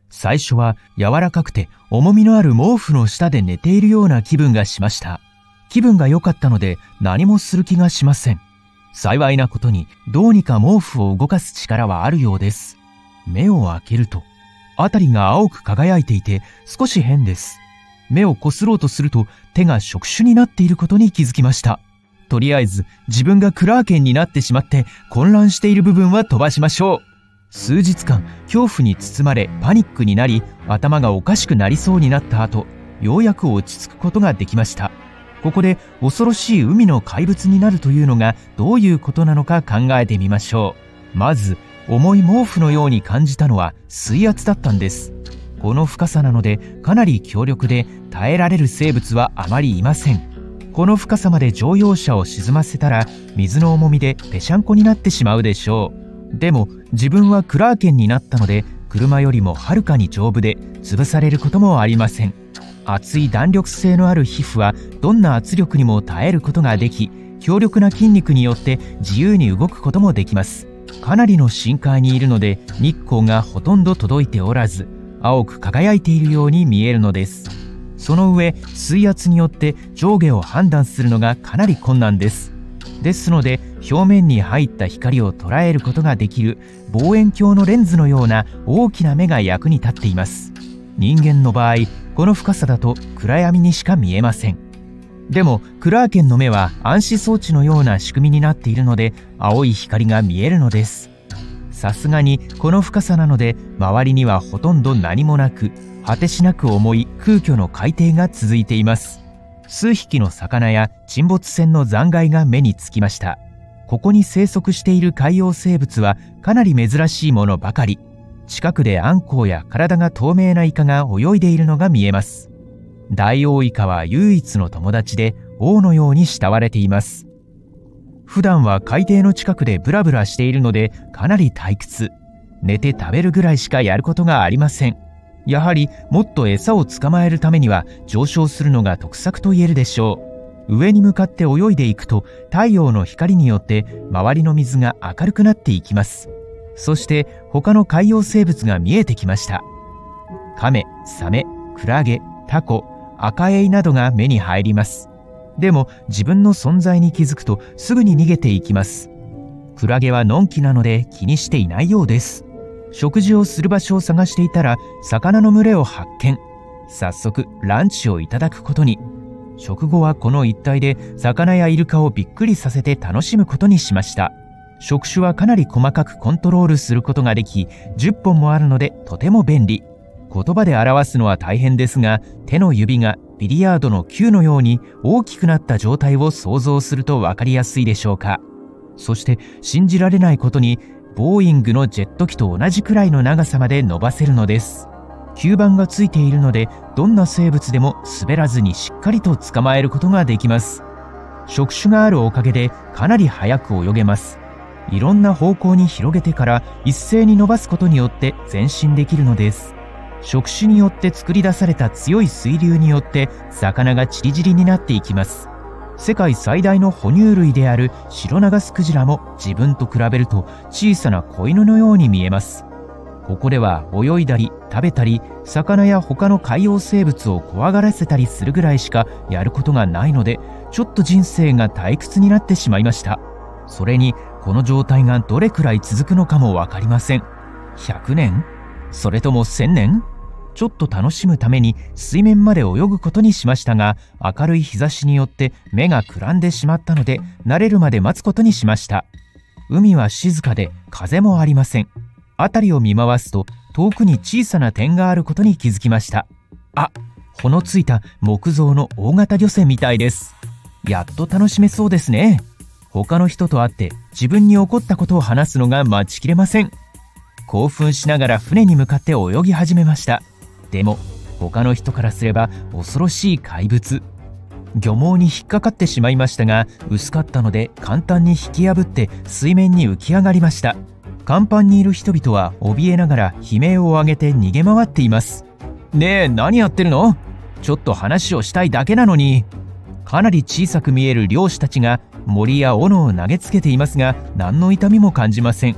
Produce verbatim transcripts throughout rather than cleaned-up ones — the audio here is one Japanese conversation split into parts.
最初は柔らかくて重みのある毛布の下で寝ているような気分がしました。気分が良かったので何もする気がしません。幸いなことにどうにか毛布を動かす力はあるようです。目を開けると、辺りが青く輝いていて少し変です。目をこすろうとすると手が触手になっていることに気づきました。とりあえず自分がクラーケンになってしまって混乱している部分は飛ばしましょう。数日間恐怖に包まれパニックになり、頭がおかしくなりそうになった後、ようやく落ち着くことができました。ここで恐ろしい海の怪物になるというのがどういうことなのか考えてみましょう。まず重い毛布のように感じたのは水圧だったんです。この深さなのでかなり強力で耐えられる生物はあまりいません。この深さまで乗用車を沈ませたら水の重みでぺしゃんこになってしまうでしょう。でも自分はクラーケンになったので車よりもはるかに丈夫で潰されることもありません。厚い弾力性のある皮膚はどんな圧力にも耐えることができ、強力な筋肉によって自由に動くこともできます。かなりの深海にいるので日光がほとんど届いておらず、青く輝いているように見えるのです。その上、水圧によって上下を判断するのがかなり困難です。ですので表面に入った光を捉えることができる望遠鏡のレンズのような大きな目が役に立っています。人間の場合、この深さだと暗闇にしか見えません。でもクラーケンの目は暗視装置のような仕組みになっているので青い光が見えるのです。さすがにこの深さなので周りにはほとんど何もなく、果てしなく重い空虚の海底が続いています。数匹の魚や沈没船の残骸が目につきました。ここに生息している海洋生物はかなり珍しいものばかり。近くでアンコウや体が透明なイカが泳いでいるのが見えます。ダイオウイカは唯一の友達で王のように慕われています。普段は海底の近くでブラブラしているのでかなり退屈。寝て食べるぐらいしかやることがありません。やはりもっと餌を捕まえるためには上昇するのが得策と言えるでしょう。上に向かって泳いでいくと太陽の光によって周りの水が明るくなっていきます。そして他の海洋生物が見えてきました。カメ、サメ、クラゲ、タコ、アカエイなどが目に入ります。でも自分の存在に気づくとすぐに逃げていきます。クラゲはのんきなので気にしていないようです。食事をする場所を探していたら魚の群れを発見。早速ランチをいただくことに。食後はこの一帯で魚やイルカをびっくりさせて楽しむことにしました。触手はかなり細かくコントロールすることができ、じゅっぽんもあるのでとても便利。言葉で表すのは大変ですが、手の指がビリヤードの球のように大きくなった状態を想像すると分かりやすいでしょうか。そして信じられないことに、ボーイングのジェット機と同じくらいの長さまで伸ばせるのです。吸盤がついているので、どんな生物でも滑らずにしっかりと捕まえることができます。触手があるおかげでかなり速く泳げます。いろんな方向に広げてから一斉に伸ばすことによって前進できるのです。触手によって作り出された強い水流によって魚がチリジリになっていきます。世界最大の哺乳類であるシロナガスクジラも自分と比べると小さな子犬のように見えます。ここでは泳いだり食べたり、魚や他の海洋生物を怖がらせたりするぐらいしかやることがないので、ちょっと人生が退屈になってしまいました。それにこの状態がどれくらい続くのかもわかりません。ひゃくねん？それともせんねん？ちょっと楽しむために水面まで泳ぐことにしましたが、明るい日差しによって目がくらんでしまったので慣れるまで待つことにしました。海は静かで風もありません。辺りを見回すと遠くに小さな点があることに気づきました。あ、穂のついた木造の大型漁船みたいです。やっと楽しめそうですね。他の人と会って自分に起こったことを話すのが待ちきれません。興奮しながら船に向かって泳ぎ始めました。でも他の人からすれば恐ろしい怪物。漁網に引っかかってしまいましたが、薄かったので簡単に引き破って水面に浮き上がりました。甲板にいる人々は怯えながら悲鳴を上げて逃げ回っています。ねえ、何やってるの？ちょっと話をしたいだけなのに。かなり小さく見える漁師たちが森や斧を投げつけていますが、何の痛みも感じません。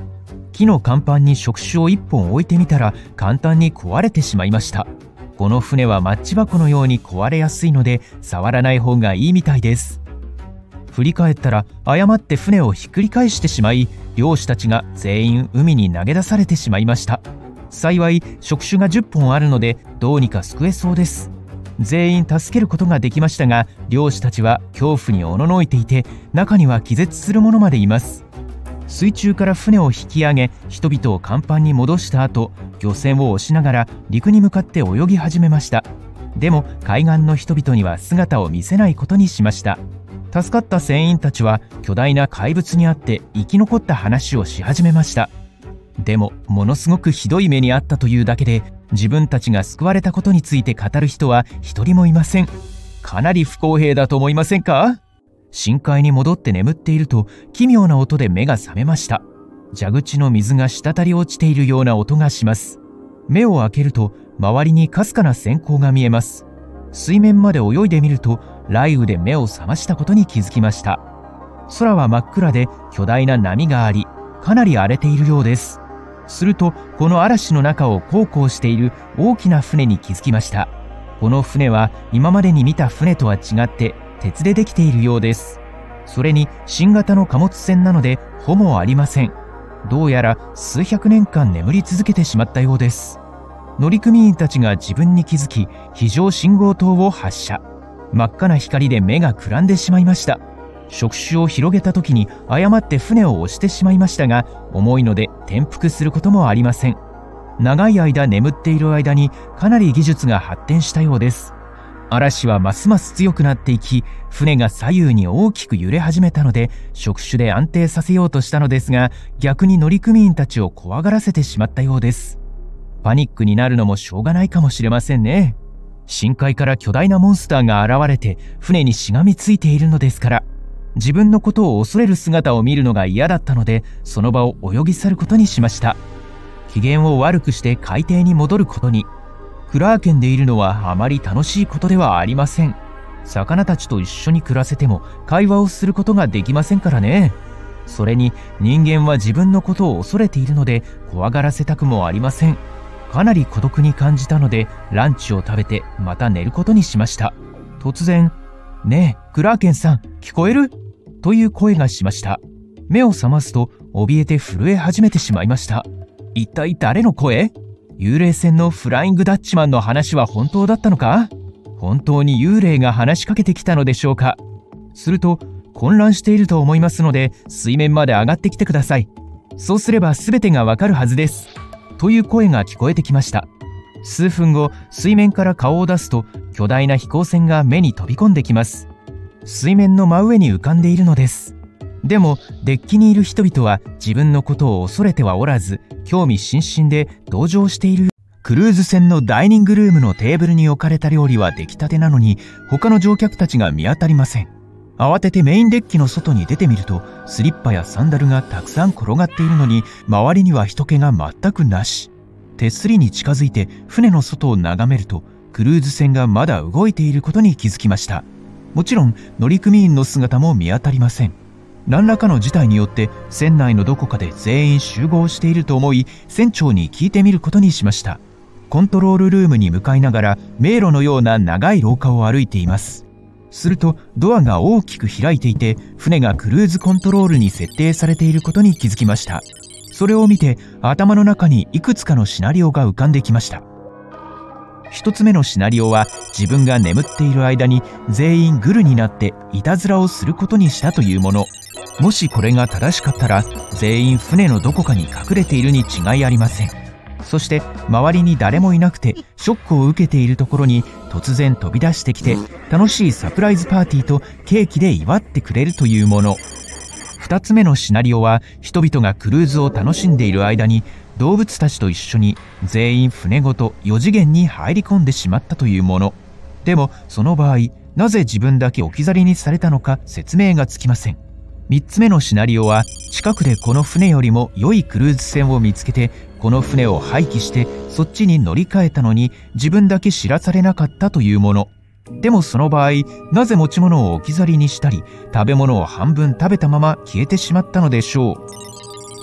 木の甲板に触手をいっぽん置いてみたら簡単に壊れてしまいました。この船はマッチ箱のように壊れやすいので触らない方がいいみたいです。振り返ったら誤って船をひっくり返してしまい、漁師たちが全員海に投げ出されてしまいました。幸い触手がじゅっぽんあるのでどうにか救えそうです。全員助けることができましたが、漁師たちは恐怖におののいていて、中には気絶する者までいます。水中から船を引き上げ、人々を甲板に戻した後、漁船を押しながら陸に向かって泳ぎ始めました。でも海岸の人々には姿を見せないことにしました。助かった船員たちは巨大な怪物に会って生き残った話をし始めました。でもものすごくひどい目に遭ったというだけで、自分たちが救われたことについて語る人は一人もいません。かなり不公平だと思いませんか？深海に戻って眠っていると奇妙な音で目が覚めました。蛇口の水が滴り落ちているような音がします。目を開けると周りにかすかな閃光が見えます。水面まで泳いでみると雷雨で目を覚ましたことに気づきました。空は真っ暗で巨大な波があり、かなり荒れているようです。するとこの嵐の中を航行している大きな船に気づきました。この船は今までに見た船とは違って鉄でできているようです。それに新型の貨物船なので帆もありません。どうやら数百年間眠り続けてしまったようです。乗組員たちが自分に気づき、非常信号灯を発射。真っ赤な光で目がくらんでしまいました。触手を広げた時に誤って船を押してしまいましたが、重いので転覆することもありません。長い間眠っている間にかなり技術が発展したようです。嵐はますます強くなっていき、船が左右に大きく揺れ始めたので触手で安定させようとしたのですが、逆に乗組員たちを怖がらせてしまったようです。パニックになるのもしょうがないかもしれませんね。深海から巨大なモンスターが現れて船にしがみついているのですから、自分のことを恐れる姿を見るのが嫌だったので、その場を泳ぎ去ることにしました。機嫌を悪くして海底に戻ることに。クラーケンでいるのはあまり楽しいことではありません。魚たちと一緒に暮らせても会話をすることができませんからね。それに人間は自分のことを恐れているので怖がらせたくもありません。かなり孤独に感じたのでランチを食べてまた寝ることにしました。突然、ねえクラーケンさん、聞こえる？という声がしました。目を覚ますと怯えて震え始めてしまいました。一体誰の声？幽霊船のフライングダッチマンの話は本当だったのか？本当に幽霊が話しかけてきたのでしょうか？すると、混乱していると思いますので水面まで上がってきてください。そうすれば全てがわかるはずです。という声が聞こえてきました。数分後、水面から顔を出すと巨大な飛行船が目に飛び込んできます。水面の真上に浮かんでいるのです。でもデッキにいる人々は自分のことを恐れてはおらず、興味津々で同情している。クルーズ船のダイニングルームのテーブルに置かれた料理は出来たてなのに、他の乗客たちが見当たりません。慌ててメインデッキの外に出てみると、スリッパやサンダルがたくさん転がっているのに、周りには人気が全くなし。手すりに近づいて船の外を眺めると、クルーズ船がまだ動いていることに気づきました。もちろん乗組員の姿も見当たりません。何らかの事態によって船内のどこかで全員集合していると思い、船長に聞いてみることにしました。コントロールルームに向かいながら迷路のような長い廊下を歩いています。するとドアが大きく開いていて、船がクルーズコントロールに設定されていることに気づきました。それを見て頭の中にいくつかのシナリオが浮かんできました。一つ目のシナリオは、自分が眠っている間に全員グルになっていたずらをすることにしたというもの。もしこれが正しかったら、全員船のどこかに隠れているに違いありません。そして周りに誰もいなくてショックを受けているところに突然飛び出してきて、楽しいサプライズパーティーとケーキで祝ってくれるというもの。二つ目のシナリオは、人々がクルーズを楽しんでいる間に動物たちと一緒に全員船ごとよ次元に入り込んでしまったというもの。でもその場合、なぜ自分だけ置き去りにされたのか説明がつきません。三つ目のシナリオは、近くでこの船よりも良いクルーズ船を見つけて、この船を廃棄してそっちに乗り換えたのに自分だけ知らされなかったというもの。でもその場合、なぜ持ち物を置き去りにしたり、食べ物を半分食べたまま消えてしまったのでしょう。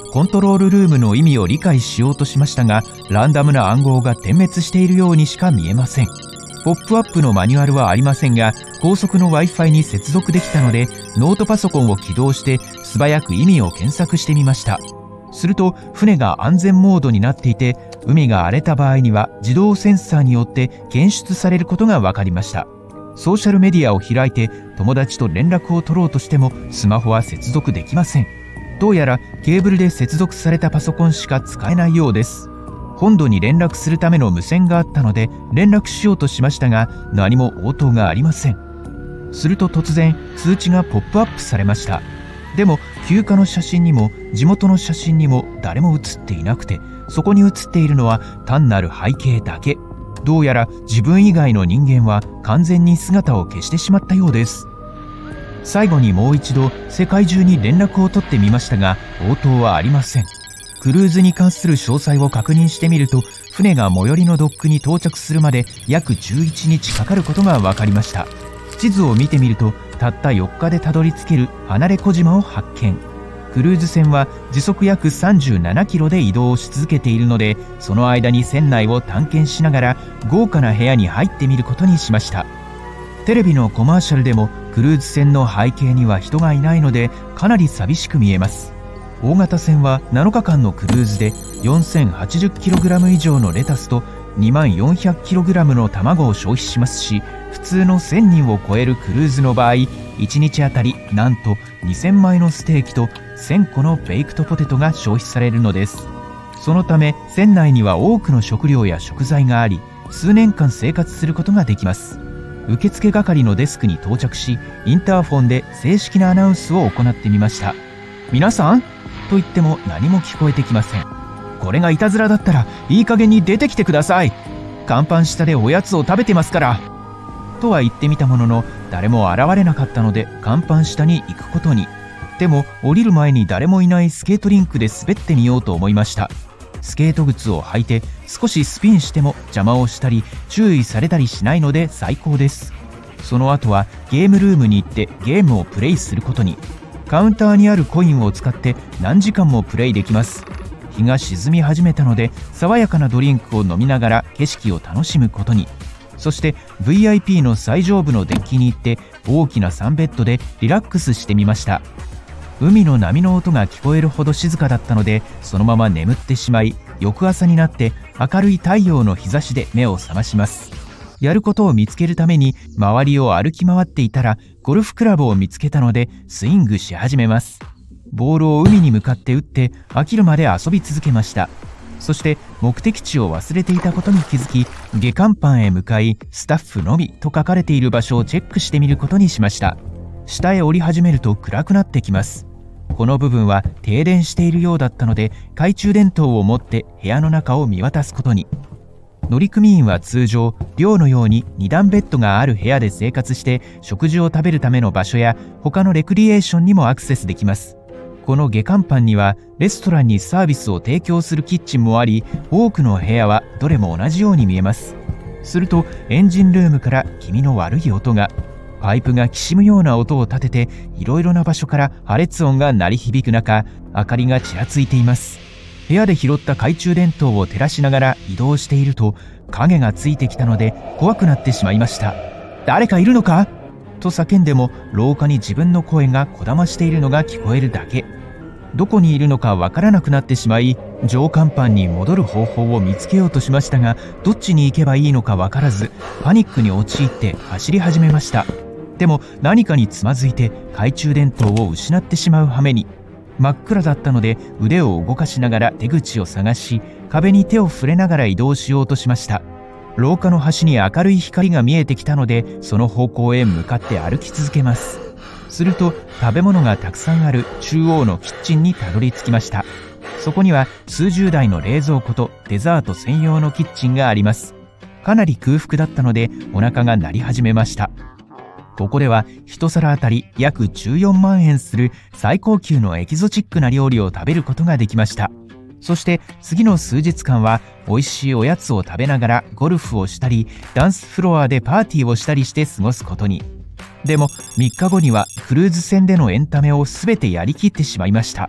コントロールルームの意味を理解しようとしましたが、ランダムな暗号が点滅しているようにしか見えません。ポップアップのマニュアルはありませんが、高速の Wi-Fi に接続できたので、ノートパソコンを起動して素早く意味を検索してみました。すると船が安全モードになっていて、海が荒れた場合には自動センサーによって検出されることが分かりました。ソーシャルメディアを開いて友達と連絡を取ろうとしてもスマホは接続できません。どうやらケーブルで接続されたパソコンしか使えないようです。本土に連絡するための無線があったので連絡しようとしましたが、何も応答がありません。すると突然通知がポップアップされました。でも休暇の写真にも地元の写真にも誰も写っていなくて、そこに写っているのは単なる背景だけ。どうやら自分以外の人間は完全に姿を消してしまったようです。最後にもう一度世界中に連絡を取ってみましたが、応答はありません。クルーズに関する詳細を確認してみると、船が最寄りのドックに到着するまで約じゅういちにちかかることが分かりました。地図を見てみると、たったよっかでたどり着ける離れ小島を発見。クルーズ船は時速約さんじゅうななキロで移動し続けているので、その間に船内を探検しながら豪華な部屋に入ってみることにしました。テレビのコマーシャルでもクルーズ船の背景には人がいないので、かなり寂しく見えます。大型船はなのかかんのクルーズで よんせんはちじゅっキログラム 以上のレタスと にまんよんひゃくキログラム の卵を消費しますし、普通のせんにんを超えるクルーズの場合、いちにちあたりなんとにせんまいのステーキとせんこのベイクトポテトが消費されるのです。そのため船内には多くの食料や食材があり、数年間生活することができます。受付係のデスクに到着し、インターフォンで正式なアナウンスを行ってみました。皆さんと言っても何も聞こえてきません。これがいたずらだったらいい加減に出てきてください。甲板下でおやつを食べてますから。とは言ってみたものの、誰も現れなかったので甲板下に行くことに。でも降りる前に誰もいないスケートリンクで滑ってみようと思いました。スケート靴を履いて少しスピンしても邪魔をしたり注意されたりしないので最高です。その後はゲームルームに行ってゲームをプレイすることに。カウンターにあるコインを使って何時間もプレイできます。日が沈み始めたので爽やかなドリンクを飲みながら景色を楽しむことに。そして ブイアイピー の最上部のデッキに行って大きなサンベッドでリラックスしてみました。海の波の音が聞こえるほど静かだったので、そのまま眠ってしまい、翌朝になって明るい太陽の日差しで目を覚まします。やることを見つけるために周りを歩き回っていたら、ゴルフクラブを見つけたのでスイングし始めます。ボールを海に向かって打って飽きるまで遊び続けました。そして目的地を忘れていたことに気づき、下甲板へ向かいスタッフのみと書かれている場所をチェックしてみることにしました。下へ降り始めると暗くなってきます。この部分は停電しているようだったので、懐中電灯を持って部屋の中を見渡すことに。乗組員は通常寮のようににだんベッドがある部屋で生活して、食事を食べるための場所や他のレクリエーションにもアクセスできます。この下甲板にはレストランにサービスを提供するキッチンもあり、多くの部屋はどれも同じように見えます。するとエンジンルームから気味の悪い音が。パイプがきしむような音を立てて、いろいろな場所から破裂音が鳴り響く中、明かりがちらついています。部屋で拾った懐中電灯を照らしながら移動していると、影がついてきたので怖くなってしまいました。誰かいるのかと叫んでも、廊下に自分の声がこだましているのが聞こえるだけ。どこにいるのかわからなくなってしまい、上甲板に戻る方法を見つけようとしましたが、どっちに行けばいいのかわからず、パニックに陥って走り始めました。でも何かにつまずいて懐中電灯を失ってしまう羽目に。真っ暗だったので腕を動かしながら出口を探し、壁に手を触れながら移動しようとしました。廊下の端に明るい光が見えてきたので、その方向へ向かって歩き続けます。すると食べ物がたくさんある中央のキッチンにたどり着きました。そこには数十台の冷蔵庫とデザート専用のキッチンがあります。かなり空腹だったのでお腹が鳴り始めました。ここでは一皿あたり約じゅうよんまんえんする最高級のエキゾチックな料理を食べることができました。そして次の数日間は美味しいおやつを食べながらゴルフをしたり、ダンスフロアでパーティーをしたりして過ごすことに。でもみっかごにはクルーズ船でのエンタメを全てやりきってしまいました。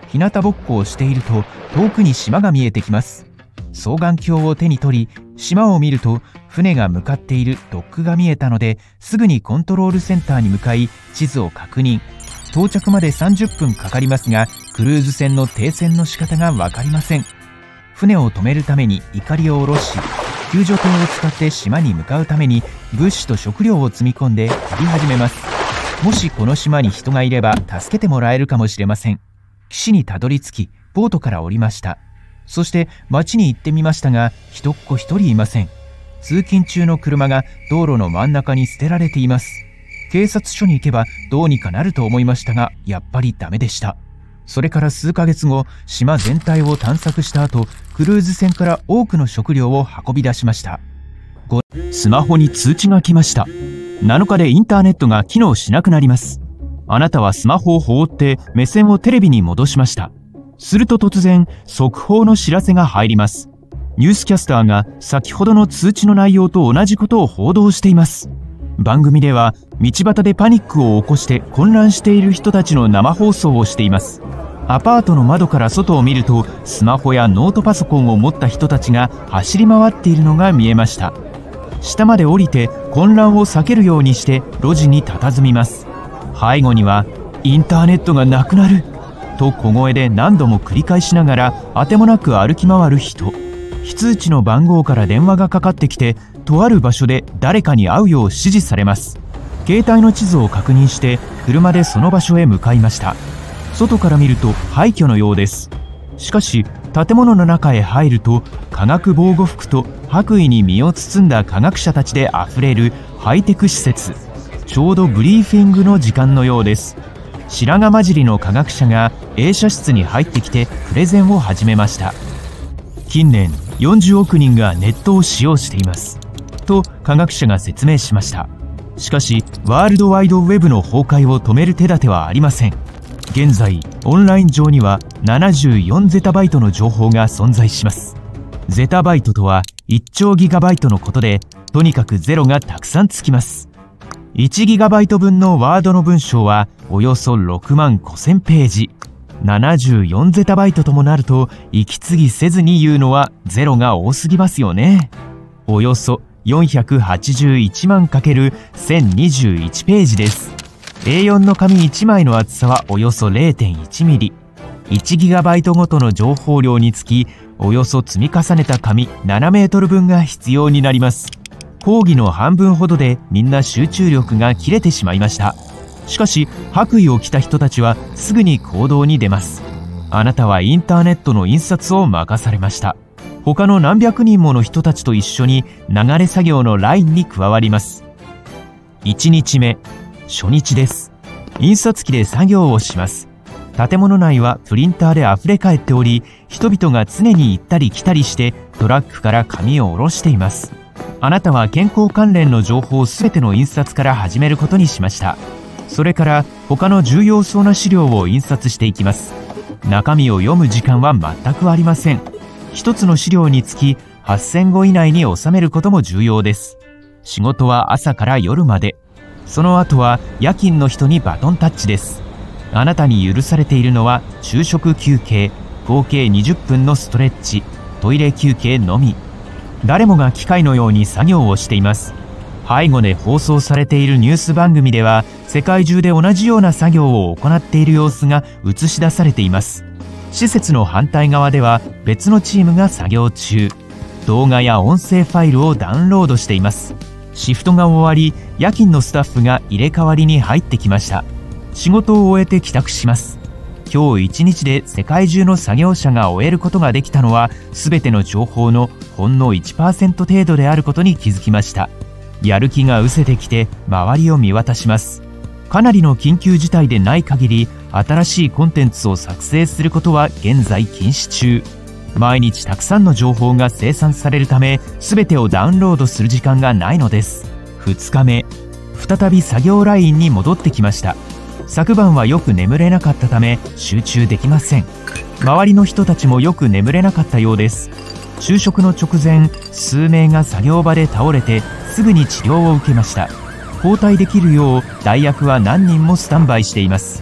日向ぼっこをしていると遠くに島が見えてきます。双眼鏡を手に取り、島を見ると船が向かっているドックが見えたので、すぐにコントロールセンターに向かい地図を確認。到着までさんじゅっぷんかかりますが、クルーズ船の停船の仕方が分かりません。船を止めるためにいかりを下ろし、救助艇を使って島に向かうために物資と食料を積み込んで旅始めます。もしこの島に人がいれば助けてもらえるかもしれません。岸にたどり着き、ボートから降りました。そして町に行ってみましたが、人っ子一人いません。通勤中の車が道路の真ん中に捨てられています。警察署に行けばどうにかなると思いましたが、やっぱりダメでした。それから数ヶ月後、島全体を探索した後、クルーズ船から多くの食料を運び出しました。スマホに通知が来ました。なのかでインターネットが機能しなくなります。あなたはスマホを放って目線をテレビに戻しました。すると突然、速報の知らせが入ります。ニュースキャスターが先ほどの通知の内容と同じことを報道しています。番組では道端でパニックを起こして混乱している人たちの生放送をしています。アパートの窓から外を見ると、スマホやノートパソコンを持った人たちが走り回っているのが見えました。下まで降りて混乱を避けるようにして路地に佇みます。背後にはインターネットがなくなると小声で何度も繰り返しながらあてもなく歩き回る人。非通知の番号から電話がかかってきて、とある場所で誰かに会うよう指示されます。携帯の地図を確認して車でその場所へ向かいました。外から見ると廃墟のようです。しかし建物の中へ入ると、化学防護服と白衣に身を包んだ科学者たちであふれるハイテク施設。ちょうどブリーフィングの時間のようです。白髪混じりの科学者が映写室に入ってきてプレゼンを始めました。近年よんじゅうおくにんがネットを使用していますと科学者が説明しました。しかしワールドワイドウェブの崩壊を止める手立てはありません。現在オンライン上にはななじゅうよんゼタバイトの情報が存在します。ゼタバイトとはいっちょうギガバイトのことで、とにかくゼロがたくさんつきます。いちギガバイト分のワードの文章はおよそろくまんごせんページ。ななじゅうよんゼタバイトともなると、息継ぎせずに言うのはゼロが多すぎますよね。およそよんひゃくはちじゅういちまんかけるせんにじゅういちページです。エーよん の紙いちまいの厚さはおよそ れいてんいちミリ。いちギガバイトごとの情報量につき、およそ積み重ねた紙ななメートルぶんが必要になります。講義の半分ほどでみんな集中力が切れてしまいました。しかし白衣を着た人たちはすぐに行動に出ます。あなたはインターネットの印刷を任されました。他の何百人もの人たちと一緒に流れ作業のラインに加わります。いちにちめ、初日です。印刷機で作業をします。建物内はプリンターであふれ返っており、人々が常に行ったり来たりしてトラックから紙を下ろしています。あなたは健康関連の情報すべての印刷から始めることにしました。それから他の重要そうな資料を印刷していきます。中身を読む時間は全くありません。一つの資料につきはっせんご以内に収めることも重要です。仕事は朝から夜まで。その後は夜勤の人にバトンタッチです。あなたに許されているのは昼食休憩、合計にじゅっぷんのストレッチ、トイレ休憩のみ。誰もが機械のように作業をしています。背後で放送されているニュース番組では、世界中で同じような作業を行っている様子が映し出されています。施設の反対側では別のチームが作業中、動画や音声ファイルをダウンロードしています。シフトが終わり、夜勤のスタッフが入れ替わりに入ってきました。仕事を終えて帰宅します。今日一日で世界中の作業者が終えることができたのは、全ての情報のほんの いちパーセント 程度であることに気づきました。やる気が失せてきて周りを見渡します。かなりの緊急事態でない限り、新しいコンテンツを作成することは現在禁止中。毎日たくさんの情報が生産されるため、全てをダウンロードする時間がないのです。ふつかめ、再び作業ラインに戻ってきました。昨晩はよく眠れなかったため集中できません。周りの人たちもよく眠れなかったようです。昼食の直前、数名が作業場で倒れてすぐに治療を受けました。交代できるよう代役は何人もスタンバイしています。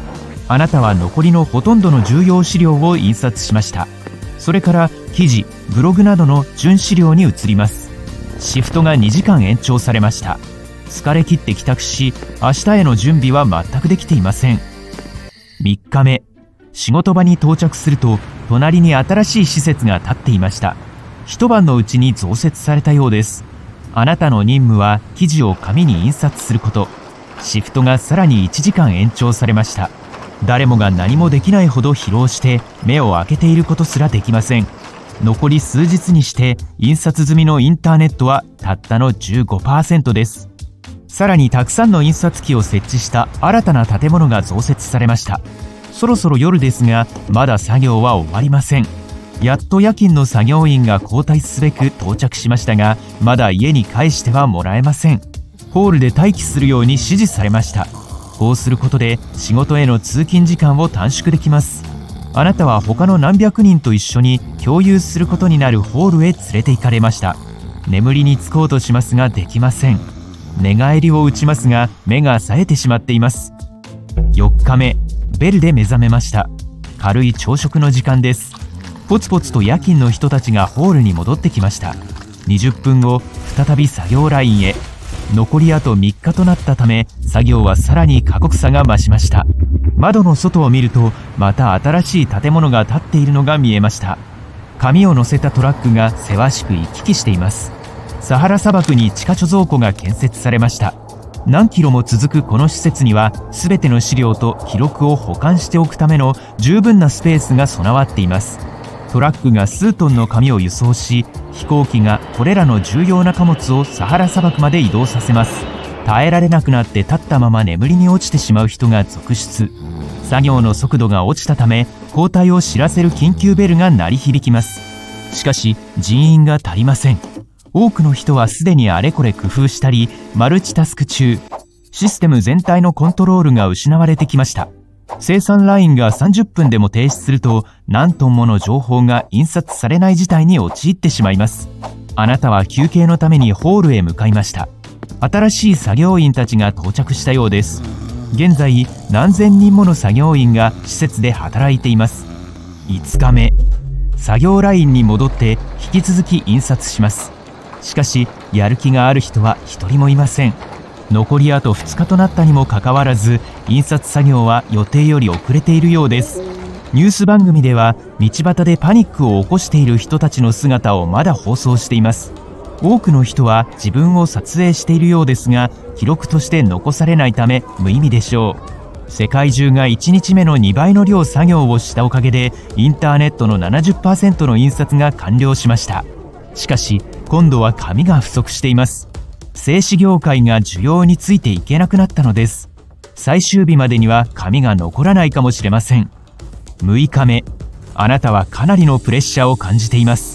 あなたは残りのほとんどの重要資料を印刷しました。それから記事、ブログなどの準資料に移ります。シフトがにじかん延長されました。疲れ切って帰宅し、明日への準備は全くできていません。みっかめ、仕事場に到着すると、隣に新しい施設が建っていました。一晩のうちに増設されたようです。あなたの任務は記事を紙に印刷すること。シフトがさらにいちじかん延長されました。誰もが何もできないほど疲労して目を開けていることすらできません。残り数日にして印刷済みのインターネットはたったの じゅうごパーセント です。さらにたくさんの印刷機を設置した新たな建物が増設されました。そろそろ夜ですが、まだ作業は終わりません。やっと夜勤の作業員が交代すべく到着しましたが、まだ家に帰してはもらえません。ホールで待機するように指示されました。こうすることで仕事への通勤時間を短縮できます。あなたは他の何百人と一緒に共有することになるホールへ連れて行かれました。眠りにつこうとしますができません。寝返りを打ちますが目が冴えてしまっています。よっかめ、ベルで目覚めました。軽い朝食の時間です。ポツポツと夜勤の人たちがホールに戻ってきました。にじゅっぷんご、再び作業ラインへ。残りあとみっかとなったため、作業はさらに過酷さが増しました。窓の外を見ると、また新しい建物が建っているのが見えました。紙を乗せたトラックがせわしく行き来しています。サハラ砂漠に地下貯蔵庫が建設されました。何キロも続くこの施設には、すべての資料と記録を保管しておくための十分なスペースが備わっています。トラックが数トンの紙を輸送し、飛行機がこれらの重要な貨物をサハラ砂漠まで移動させます。耐えられなくなって立ったまま眠りに落ちてしまう人が続出。作業の速度が落ちたため、交代を知らせる緊急ベルが鳴り響きます。しかし人員が足りません。多くの人はすでにあれこれ工夫したりマルチタスク中。システム全体のコントロールが失われてきました。生産ラインがさんじゅっぷんでも停止すると、何トンもの情報が印刷されない事態に陥ってしまいます。あなたは休憩のためにホールへ向かいました。新しい作業員たちが到着したようです。現在何千人もの作業員が施設で働いています。いつかめ、作業ラインに戻って引き続き印刷します。しかしやる気がある人は一人もいません。残りあとふつかとなったにもかかわらず、印刷作業は予定より遅れているようです。ニュース番組では道端でパニックを起こしている人たちの姿をまだ放送しています。多くの人は自分を撮影しているようですが、記録として残されないため無意味でしょう。世界中がいちにちめのにばいの量作業をしたおかげで、インターネットの ななじゅっパーセント の印刷が完了しました。しかし今度は紙が不足しています。製紙業界が需要についていけなくなったのです。最終日までには紙が残らないかもしれません。むいかめ、あなたはかなりのプレッシャーを感じています。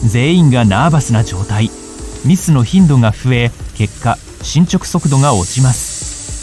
全員がナーバスな状態。ミスの頻度が増え、結果進捗速度が落ちます。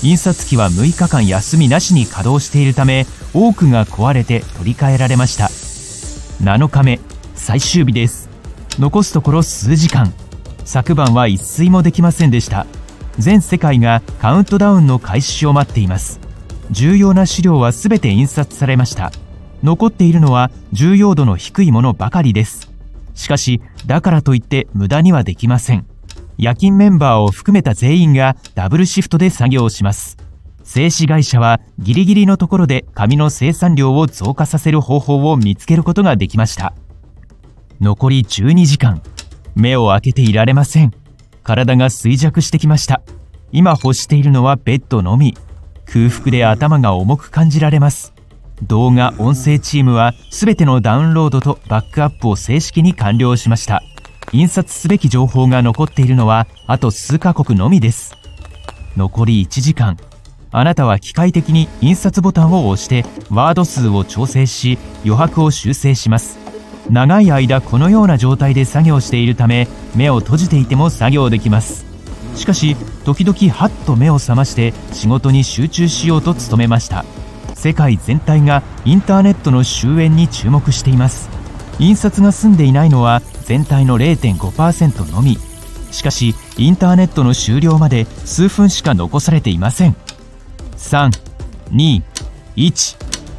印刷機はむいかかん休みなしに稼働しているため、多くが壊れて取り替えられました。なのかめ、最終日です。残すところ数時間。昨晩は一睡もできませんでした。全世界がカウントダウンの開始を待っています。重要な資料はすべて印刷されました。残っているのは重要度の低いものばかりです。しかしだからといって無駄にはできません。夜勤メンバーを含めた全員がダブルシフトで作業します。製紙会社はギリギリのところで紙の生産量を増加させる方法を見つけることができました。残りじゅうにじかん。目を開けていられません。体が衰弱してきました。今欲しているのはベッドのみ。空腹で頭が重く感じられます。動画・音声チームは全てのダウンロードとバックアップを正式に完了しました。印刷すべき情報が残っているのはあと数カ国のみです。残りいちじかん。あなたは機械的に印刷ボタンを押してワード数を調整し余白を修正します。長い間このような状態で作業しているため、目を閉じていても作業できます。しかし時々ハッと目を覚まして仕事に集中しようと努めました。世界全体がインターネットの終焉に注目しています。印刷が済んでいないのは全体の れいてんごパーセント のみ。しかしインターネットの終了まで数分しか残されていません。さん、に、いち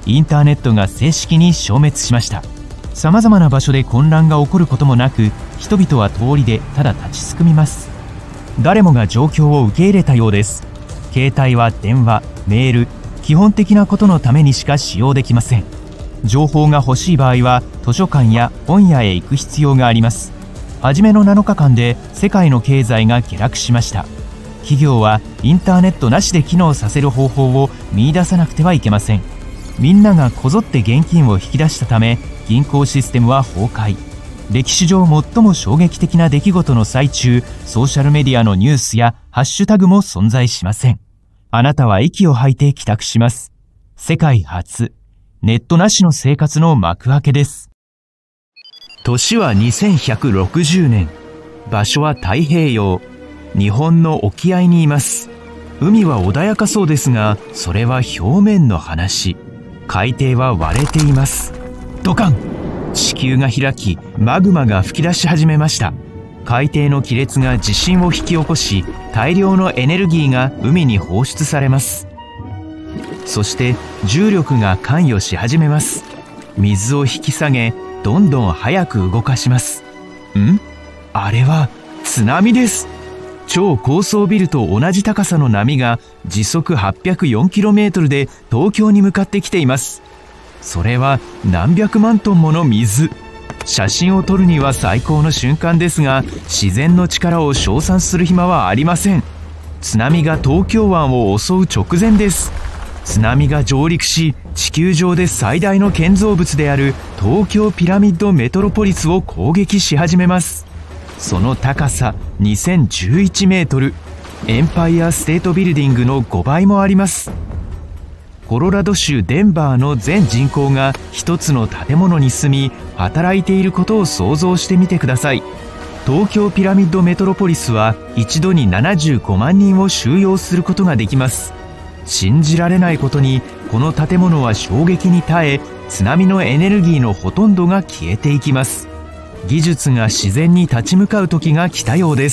インターネットが正式に消滅しました。さまざまな場所で混乱が起こることもなく、人々は通りでただ立ちすくみます。誰もが状況を受け入れたようです。携帯は電話、メール、基本的なことのためにしか使用できません。情報が欲しい場合は図書館や本屋へ行く必要があります。初めのなのかかんで世界の経済が下落しました。企業はインターネットなしで機能させる方法を見出さなくてはいけません。みんながこぞって現金を引き出したため、銀行システムは崩壊。歴史上最も衝撃的な出来事の最中、ソーシャルメディアのニュースやハッシュタグも存在しません。あなたは息を吐いて帰宅します。世界初、ネットなしの生活の幕開けです。年はにせんひゃくろくじゅうねん。場所は太平洋。日本の沖合にいます。海は穏やかそうですが、それは表面の話。海底は割れています。ドカン！地球が開き、マグマが噴き出し始めました。海底の亀裂が地震を引き起こし、大量のエネルギーが海に放出されます。そして重力が関与し始めます。水を引き下げ、どんどん早く動かします。ん？あれは津波です。超高層ビルと同じ高さの波が時速 はっぴゃくよんキロメートル で東京に向かってきています。それは何百万トンもの水。写真を撮るには最高の瞬間ですが、自然の力を称賛する暇はありません。津波が東京湾を襲う直前です。津波が上陸し、地球上で最大の建造物である東京ピラミッドメトロポリスを攻撃し始めます。その高さにせんじゅういちメートル、エンパイアステートビルディングのごばいもあります。コロラド州デンバーの全人口が一つの建物に住み働いていることを想像してみてください。東京ピラミッドメトロポリスは一度にななじゅうごまんにんを収容することができます。信じられないことに、この建物は衝撃に耐え、津波のエネルギーのほとんどが消えていきます。技術が自然に立ち向かう時が来たようです。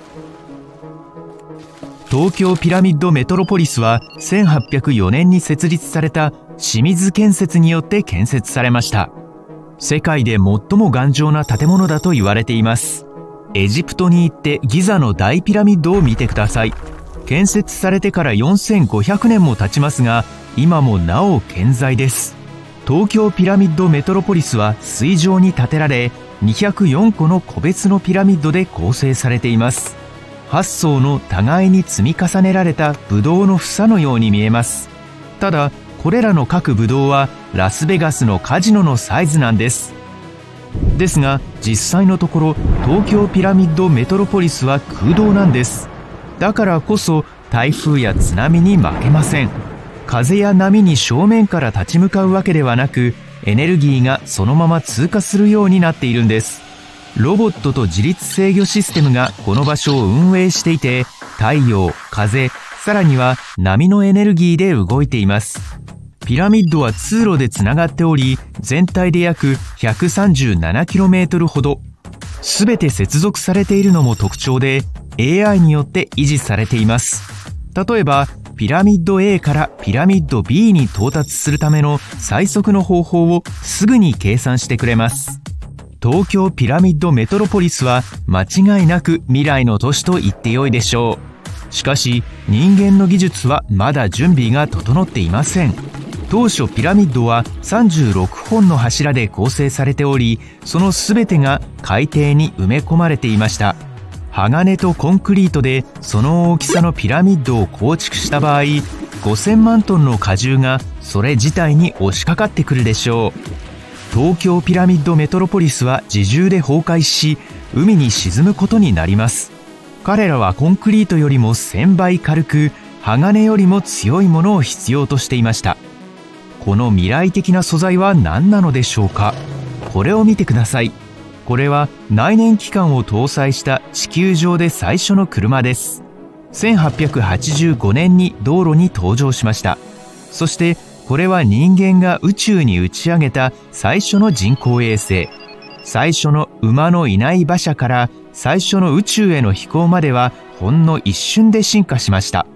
東京ピラミッドメトロポリスはせんはっぴゃくよねんに設立された清水建設によって建設されました。世界で最も頑丈な建物だと言われています。エジプトに行ってギザの大ピラミッドを見てください。建設されてからよんせんごひゃくねんも経ちますが、今もなお健在です。東京ピラミッドメトロポリスは水上に建てられ、にひゃくよんこの個別のピラミッドで構成されています。はっ層の互いに積み重ねられたブドウの房のように見えます。ただ、これらの各ブドウはラスベガスのカジノのサイズなんです。ですが、実際のところ東京ピラミッドメトロポリスは空洞なんです。だからこそ台風や津波に負けません。風や波に正面から立ち向かうわけではなく、エネルギーがそのまま通過するようになっているんです。ロボットと自律制御システムがこの場所を運営していて、太陽、風、さらには波のエネルギーで動いています。ピラミッドは通路でつながっており、全体で約 ひゃくさんじゅうななキロメートル ほど。すべて接続されているのも特徴で、エーアイ によって維持されています。例えば、ピラミッド エー からピラミッド ビー に到達するための最速の方法をすぐに計算してくれます。東京ピラミッドメトロポリスは間違いなく未来の都市と言ってよいでしょう。しかし、人間の技術はまだ準備が整っていません。当初ピラミッドはさんじゅうろっぽんの柱で構成されており、その全てが海底に埋め込まれていました。鋼とコンクリートでその大きさのピラミッドを構築した場合、ごせんまんトンの荷重がそれ自体に押しかかってくるでしょう。東京ピラミッドメトロポリスは自重で崩壊し、海に沈むことになります。彼らはコンクリートよりもせんばい軽く、鋼よりも強いものを必要としていました。この未来的な素材は何なのでしょうか。これを見てください。これは内燃機関を搭載した地球上で最初の車です。せんはっぴゃくはちじゅうごねんに道路に登場しました。そしてこれは人間が宇宙に打ち上げた最初の人工衛星。最初の馬のいない馬車から最初の宇宙への飛行まではほんの一瞬で進化しました。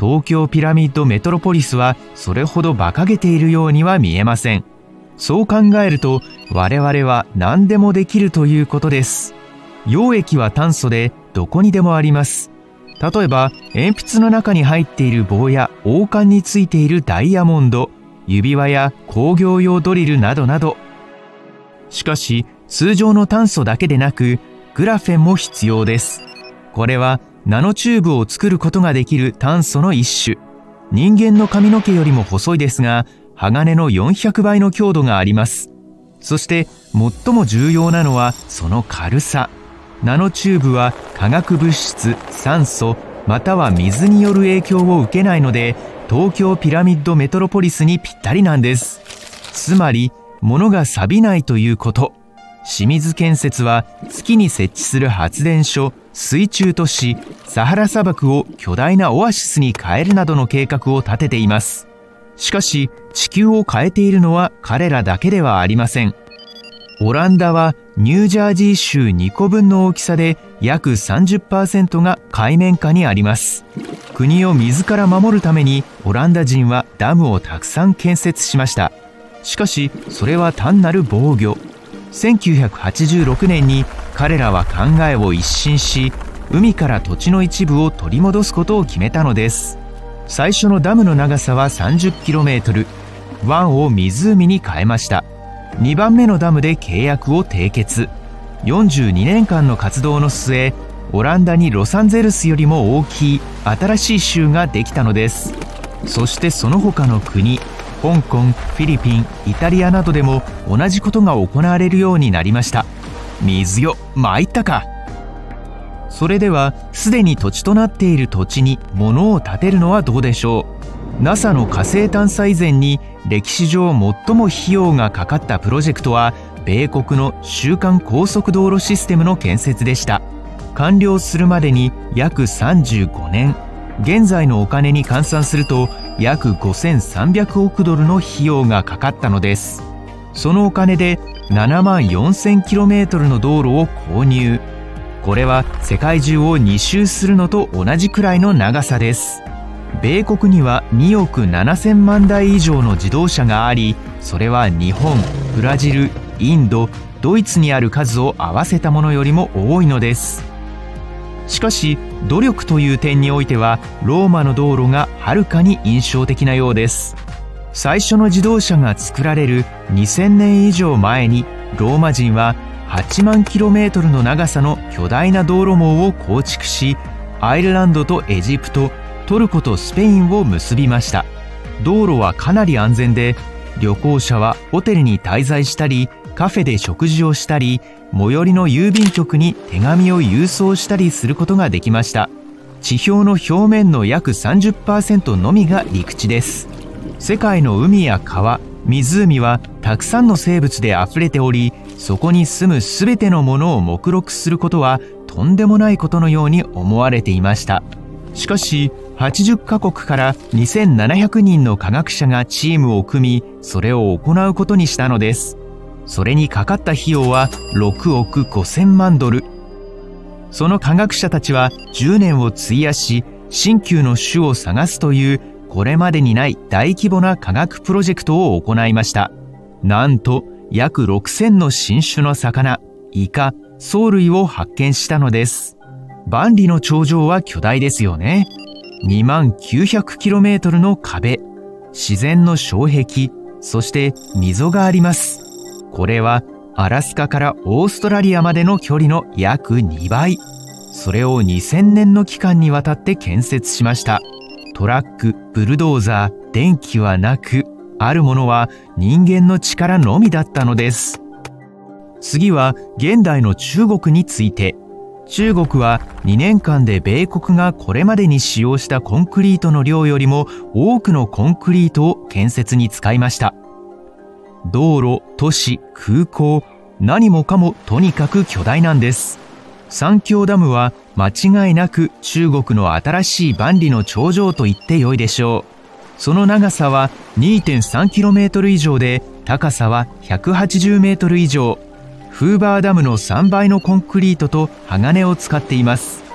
東京ピラミッドメトロポリスはそれほど馬鹿げているようには見えません。そう考えると我々は何でもできるということです。溶液は炭素でどこにでもあります。例えば鉛筆の中に入っている棒や王冠についているダイヤモンド、指輪や工業用ドリルなどなど。しかし通常の炭素だけでなくグラフェンも必要です。これはナノチューブを作ることができる炭素の一種。人間の髪の毛よりも細いですが鋼のよんひゃくばいの強度があります。そして最も重要なのはその軽さ。ナノチューブは化学物質、酸素または水による影響を受けないので東京ピラミッドメトロポリスにぴったりなんです。つまり物が錆びないということ。清水建設は月に設置する発電所、水中都市、サハラ砂漠を巨大なオアシスに変えるなどの計画を立てています。しかし地球を変えているのは彼らだけではありません。オランダはニュージャージー州にこぶんの大きさで約 さんじゅっパーセント が海面下にあります。国を水から守るためにオランダ人はダムをたくさん建設しました。しかしそれは単なる防御。せんきゅうひゃくはちじゅうろくねんに彼らは考えを一新し、海から土地の一部を取り戻すことを決めたのです。最初のダムの長さは さんじゅっキロメートル、湾を湖に変えました。にばんめのダムで契約を締結。よんじゅうにねんかんの活動の末、オランダにロサンゼルスよりも大きい新しい州ができたのです。そしてその他の国、香港、フィリピン、イタリアなどでも同じことが行われるようになりました。水よ、参ったか。それではすでに土地となっている土地に物を建てるのはどうでしょう。 ナサ の火星探査以前に歴史上最も費用がかかったプロジェクトは米国の週間高速道路システムの建設でした。完了するまでに約さんじゅうごねん、現在のお金に換算すると約ごせんさんびゃくおくドルの費用がかかったのです。そのお金でななまんよんせんキロメートルの道路を購入。これは世界中をに周するのと同じくらいの長さです。米国にはにおくななせんまんだい以上の自動車があり、それは日本、ブラジル、インド、ドイツにある数を合わせたものよりも多いのです。しかし努力という点においてはローマの道路がはるかに印象的なようです。最初の自動車が作られるにせんねん以上前にローマ人ははちまんキロメートルの長さの巨大な道路網を構築し、アイルランドとエジプト、トルコとスペインを結びました。道路はかなり安全で、旅行者はホテルに滞在したりカフェで食事をしたり、最寄りの郵便局に手紙を郵送したりすることができました。地表の表面の約 さんじゅっパーセント のみが陸地です。世界の海や川、湖はたくさんの生物であふれており、そこに住むすべてのものを目録することはとんでもないことのように思われていました。しかしはちじゅっかこくからにせんななひゃくにんの科学者がチームを組み、それを行うことにしたのです。それにかかった費用はろくおくごせんまんドル。その科学者たちはじゅうねんを費やし、新旧の種を探すというこれまでにない大規模な科学プロジェクトを行いました。なんと約ろくせんの新種の魚、イカ、藻類を発見したのです。万里の長城は巨大ですよね。にまんきゅうひゃくキロメートルの壁、自然の障壁、そして溝があります。これはアラスカからオーストラリアまでの距離の約にばい。それをにせんねんの期間にわたって建設しました。トラック、ブルドーザー、電気はなく、あるものは人間の力のみだったのです。次は現代の中国について。中国はにねんかんで米国がこれまでに使用したコンクリートの量よりも多くのコンクリートを建設に使いました。道路、都市、空港、何もかもとにかく巨大なんです。三峡ダムは間違いなく中国の新しい万里の長城と言ってよいでしょう。その長さは にてんさんキロメートル 以上で、高さはひゃくはちじゅうメートル以上。フーバーダムのさんばいのコンクリートと鋼を使っています。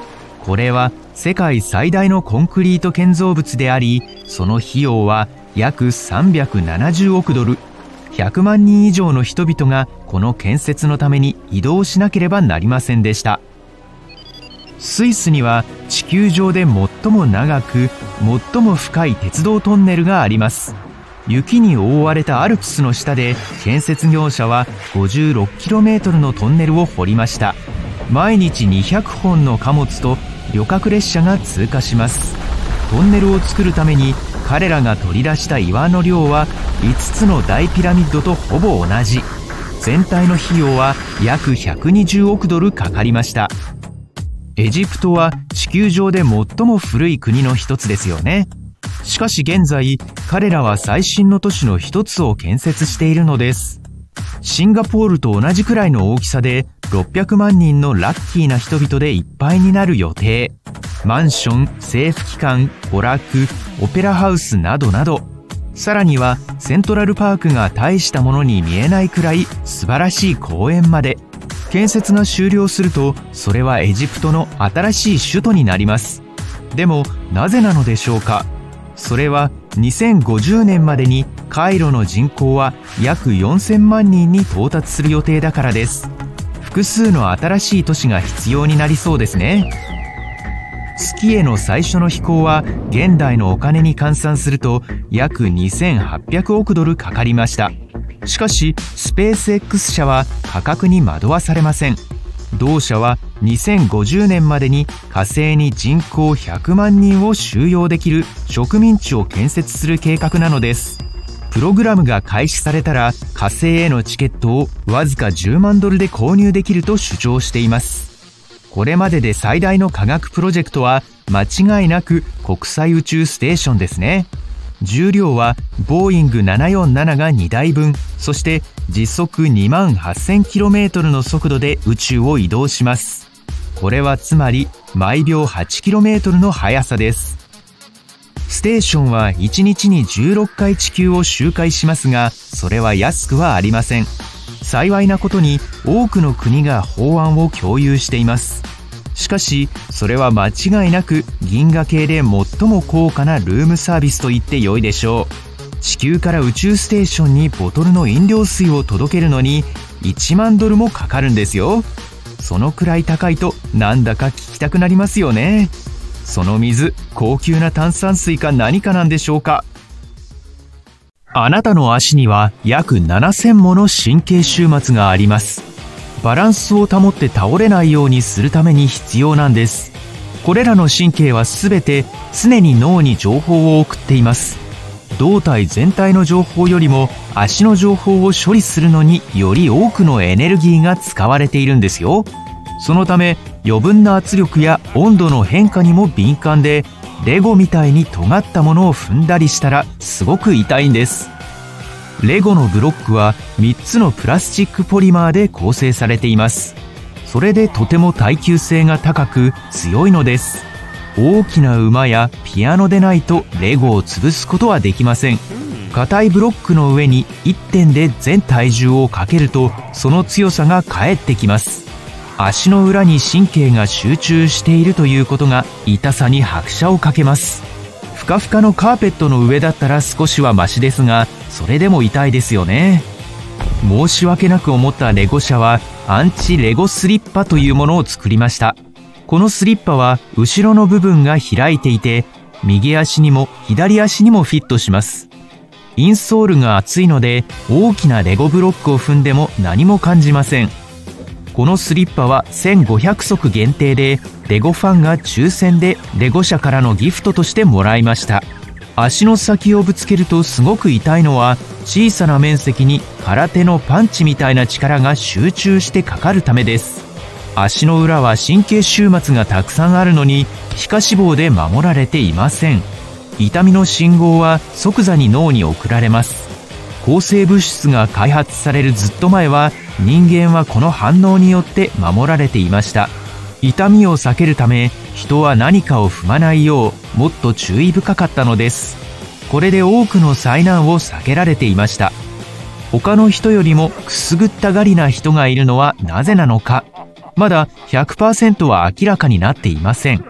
これは世界最大のコンクリート建造物であり、その費用は約さんびゃくななじゅうおくドル、ひゃくまんにん以上の人々がこの建設のために移動しなければなりませんでした。スイスには地球上で最も長く最も深い鉄道トンネルがあります。雪に覆われたアルプスの下で建設業者は ごじゅうろっキロメートル のトンネルを掘りました。毎日にひゃくほんの貨物と旅客列車が通過します。トンネルを作るために彼らが取り出した岩の量はいつつの大ピラミッドとほぼ同じ。全体の費用は約ひゃくにじゅうおくドルかかりました。エジプトは地球上で最も古い国の一つですよね。しかし現在、彼らは最新の都市の一つを建設しているのです。シンガポールと同じくらいの大きさでろっぴゃくまんにんのラッキーな人々でいっぱいになる予定。マンション、政府機関、娯楽、オペラハウスなどなど、さらにはセントラルパークが大したものに見えないくらい素晴らしい公園まで。建設が終了すると、それはエジプトの新しい首都になります。でもなぜなのでしょうか。それはにせんごじゅうねんまでにカイロの人口は約よんせんまんにんに到達する予定だからです。複数の新しい都市が必要になりそうですね。月への最初の飛行は現代のお金に換算すると約にせんはっぴゃくおくドルかかりました。しかしスペース X 社は価格に惑わされません。同社はにせんごじゅうねんまでに火星に人口ひゃくまんにんを収容できる植民地を建設する計画なのです。プログラムが開始されたら火星へのチケットをわずかじゅうまんドルで購入できると主張しています。これまでで最大の科学プロジェクトは間違いなく国際宇宙ステーションですね。重量はボーイングななよんなながにだいぶん、そして時速 にまんはっせんキロメートル の速度で宇宙を移動します。これはつまり毎秒 はちキロメートル の速さです。ステーションはいちにちにじゅうろっかい地球を周回しますが、それは安くはありません。幸いなことに多くの国が法案を共有しています。しかしそれは間違いなく銀河系で最も高価なルームサービスと言ってよいでしょう。地球から宇宙ステーションにボトルの飲料水を届けるのにいちまんドルもかかるんですよ。そのくらい高いとなんだか聞きたくなりますよね。その水、高級な炭酸水か何かなんでしょうか。あなたの足には約ななせんもの神経終末があります。バランスを保って倒れないようにするために必要なんです。これらの神経はすべて常に脳に情報を送っています。胴体全体の情報よりも足の情報を処理するのにより多くのエネルギーが使われているんですよ。そのため余分な圧力や温度の変化にも敏感で、レゴみたいに尖ったものを踏んだりしたらすごく痛いんです。レゴのブロックはみっつのプラスチックポリマーで構成されています。それでとても耐久性が高く強いのです。大きな馬やピアノでないとレゴを潰すことはできません。硬いブロックの上にいってんで全体重をかけるとその強さが返ってきます。足の裏に神経が集中しているということが痛さに拍車をかけます。ふかふかのカーペットの上だったら少しはマシですが、それでも痛いですよね。申し訳なく思ったレゴ社はアンチレゴスリッパというものを作りました。このスリッパは後ろの部分が開いていて、右足にも左足にもフィットします。インソールが厚いので大きなレゴブロックを踏んでも何も感じません。このスリッパはせんごひゃくそく限定で、レゴファンが抽選でレゴ社からのギフトとしてもらいました。足の先をぶつけるとすごく痛いのは、小さな面積に空手のパンチみたいな力が集中してかかるためです。足の裏は神経終末がたくさんあるのに皮下脂肪で守られていません。痛みの信号は即座に脳に送られます。抗生物質が開発されるずっと前は人間はこの反応によって守られていました。痛みを避けるため人は何かを踏まないようもっと注意深かったのです。これで多くの災難を避けられていました。他の人よりもくすぐったがりな人がいるのはなぜなのか、まだ ひゃくパーセント は明らかになっていません。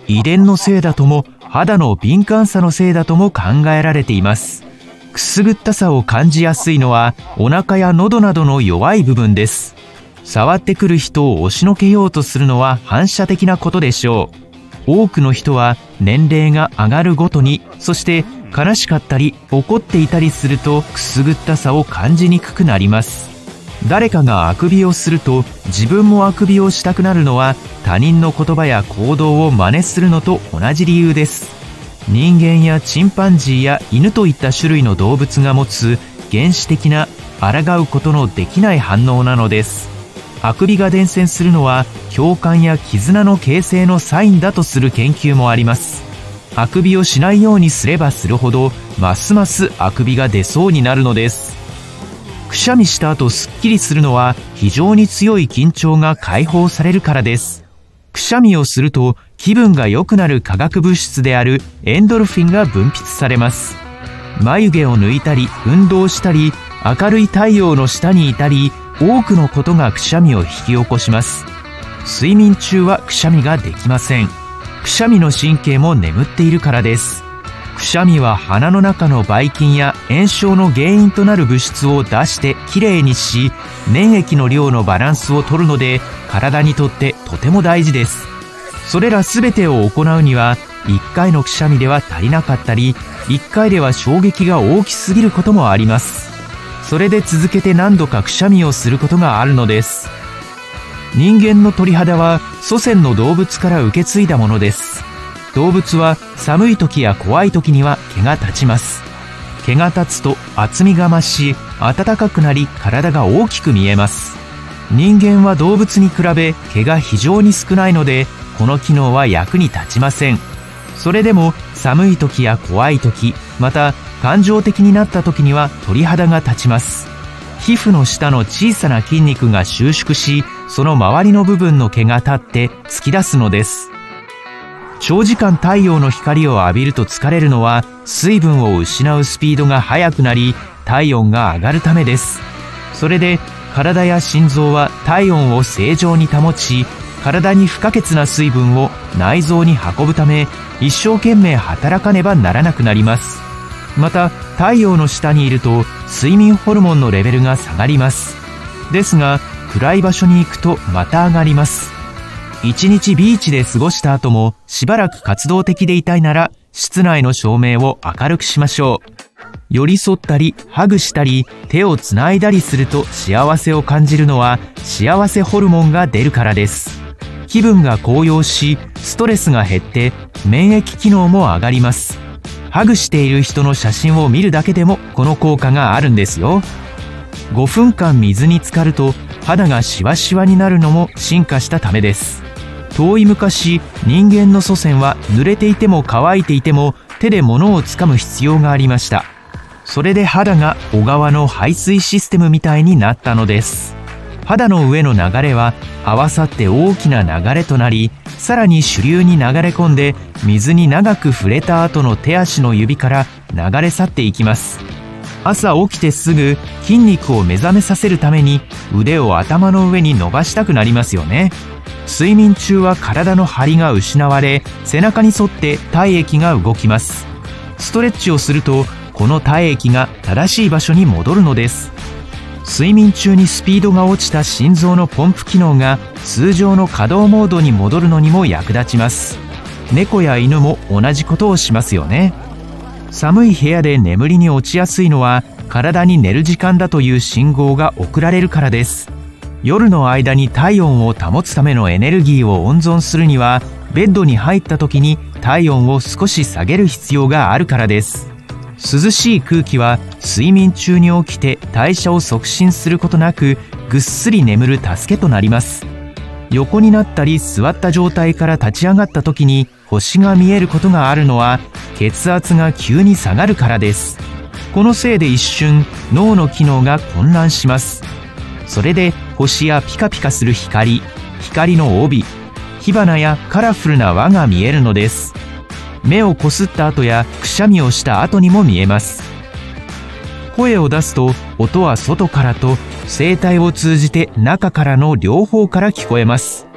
遺伝のせいだとも肌の敏感さのせいだとも考えられています。くすぐったさを感じやすいのはお腹や喉などの弱い部分です。触ってくる人を押しのけようとするのは反射的なことでしょう。多くの人は年齢が上がるごとに、そして悲しかったり怒っていたりするとくすぐったさを感じにくくなります。誰かがあくびをすると自分もあくびをしたくなるのは他人の言葉や行動を真似するのと同じ理由です。人間やチンパンジーや犬といった種類の動物が持つ原始的な抗うことのできない反応なのです。あくびが伝染するのは共感や絆の形成のサインだとする研究もあります。あくびをしないようにすればするほどますますあくびが出そうになるのです。くしゃみした後すっきりするのは非常に強い緊張が解放されるからです。くしゃみをすると気分が良くなる化学物質であるエンドルフィンが分泌されます。眉毛を抜いたり運動したり明るい太陽の下にいたり、多くのことがくしゃみを引き起こします。睡眠中はくしゃみができません。くしゃみの神経も眠っているからです。くしゃみは鼻の中のばい菌や炎症の原因となる物質を出してきれいにし、粘液の量のバランスを取るので体にとってとても大事です。それら全てを行うにはいっかいのくしゃみでは足りなかったり、いっかいでは衝撃が大きすぎることもあります。それで続けて何度かくしゃみをすることがあるのです。人間の鳥肌は祖先の動物から受け継いだものです。動物は寒い時や怖い時には毛が立ちます。毛が立つと厚みが増し、暖かくなり体が大きく見えます。人間は動物に比べ毛が非常に少ないので、この機能は役に立ちません。それでも寒い時や怖い時、また感情的になった時には鳥肌が立ちます。皮膚の下の小さな筋肉が収縮し、その周りの部分の毛が立って突き出すのです。長時間太陽の光を浴びると疲れるのは、水分を失うスピードが速くなり体温が上がるためです。それで体や心臓は体温を正常に保ち、体に不可欠な水分を内臓に運ぶため一生懸命働かねばならなくなります。また太陽の下にいると睡眠ホルモンのレベルが下がります。ですが暗い場所に行くとまた上がります。一日ビーチで過ごした後もしばらく活動的でいたいなら、室内の照明を明るくしましょう。寄り添ったりハグしたり手をつないだりすると幸せを感じるのは幸せホルモンが出るからです。気分が高揚しストレスが減って免疫機能も上がります。ハグしている人の写真を見るだけでもこの効果があるんですよ。ごふんかん水に浸かると肌がシワシワになるのも進化したためです。遠い昔、人間の祖先は濡れていても乾いていても手で物をつかむ必要がありました。それで肌が小川の排水システムみたいになったのです。肌の上の流れは合わさって大きな流れとなり、さらに主流に流れ込んで水に長く触れた後の手足の指から流れ去っていきます。朝起きてすぐ筋肉を目覚めさせるために腕を頭の上に伸ばしたくなりますよね。睡眠中は体の張りが失われ、背中に沿って体液が動きます。ストレッチをするとこの体液が正しい場所に戻るのです。睡眠中にスピードが落ちた心臓のポンプ機能が通常の稼働モードに戻るのにも役立ちます。猫や犬も同じことをしますよね。寒い部屋で眠りに落ちやすいのは体に寝る時間だという信号が送られるからです。夜の間に体温を保つためのエネルギーを温存するには、ベッドに入った時に体温を少し下げる必要があるからです。涼しい空気は睡眠中に起きて代謝を促進することなくぐっすり眠る助けとなります。横になったり座った状態から立ち上がった時に星が見えることがあるのは血圧が急に下がるからです。このせいで一瞬脳の機能が混乱します。それで星やピカピカする光、光の帯、火花やカラフルな輪が見えるのです。目をこすった後やくしゃみをした後にも見えます。声を出すと音は外からと声帯を通じて中からの両方から聞こえます。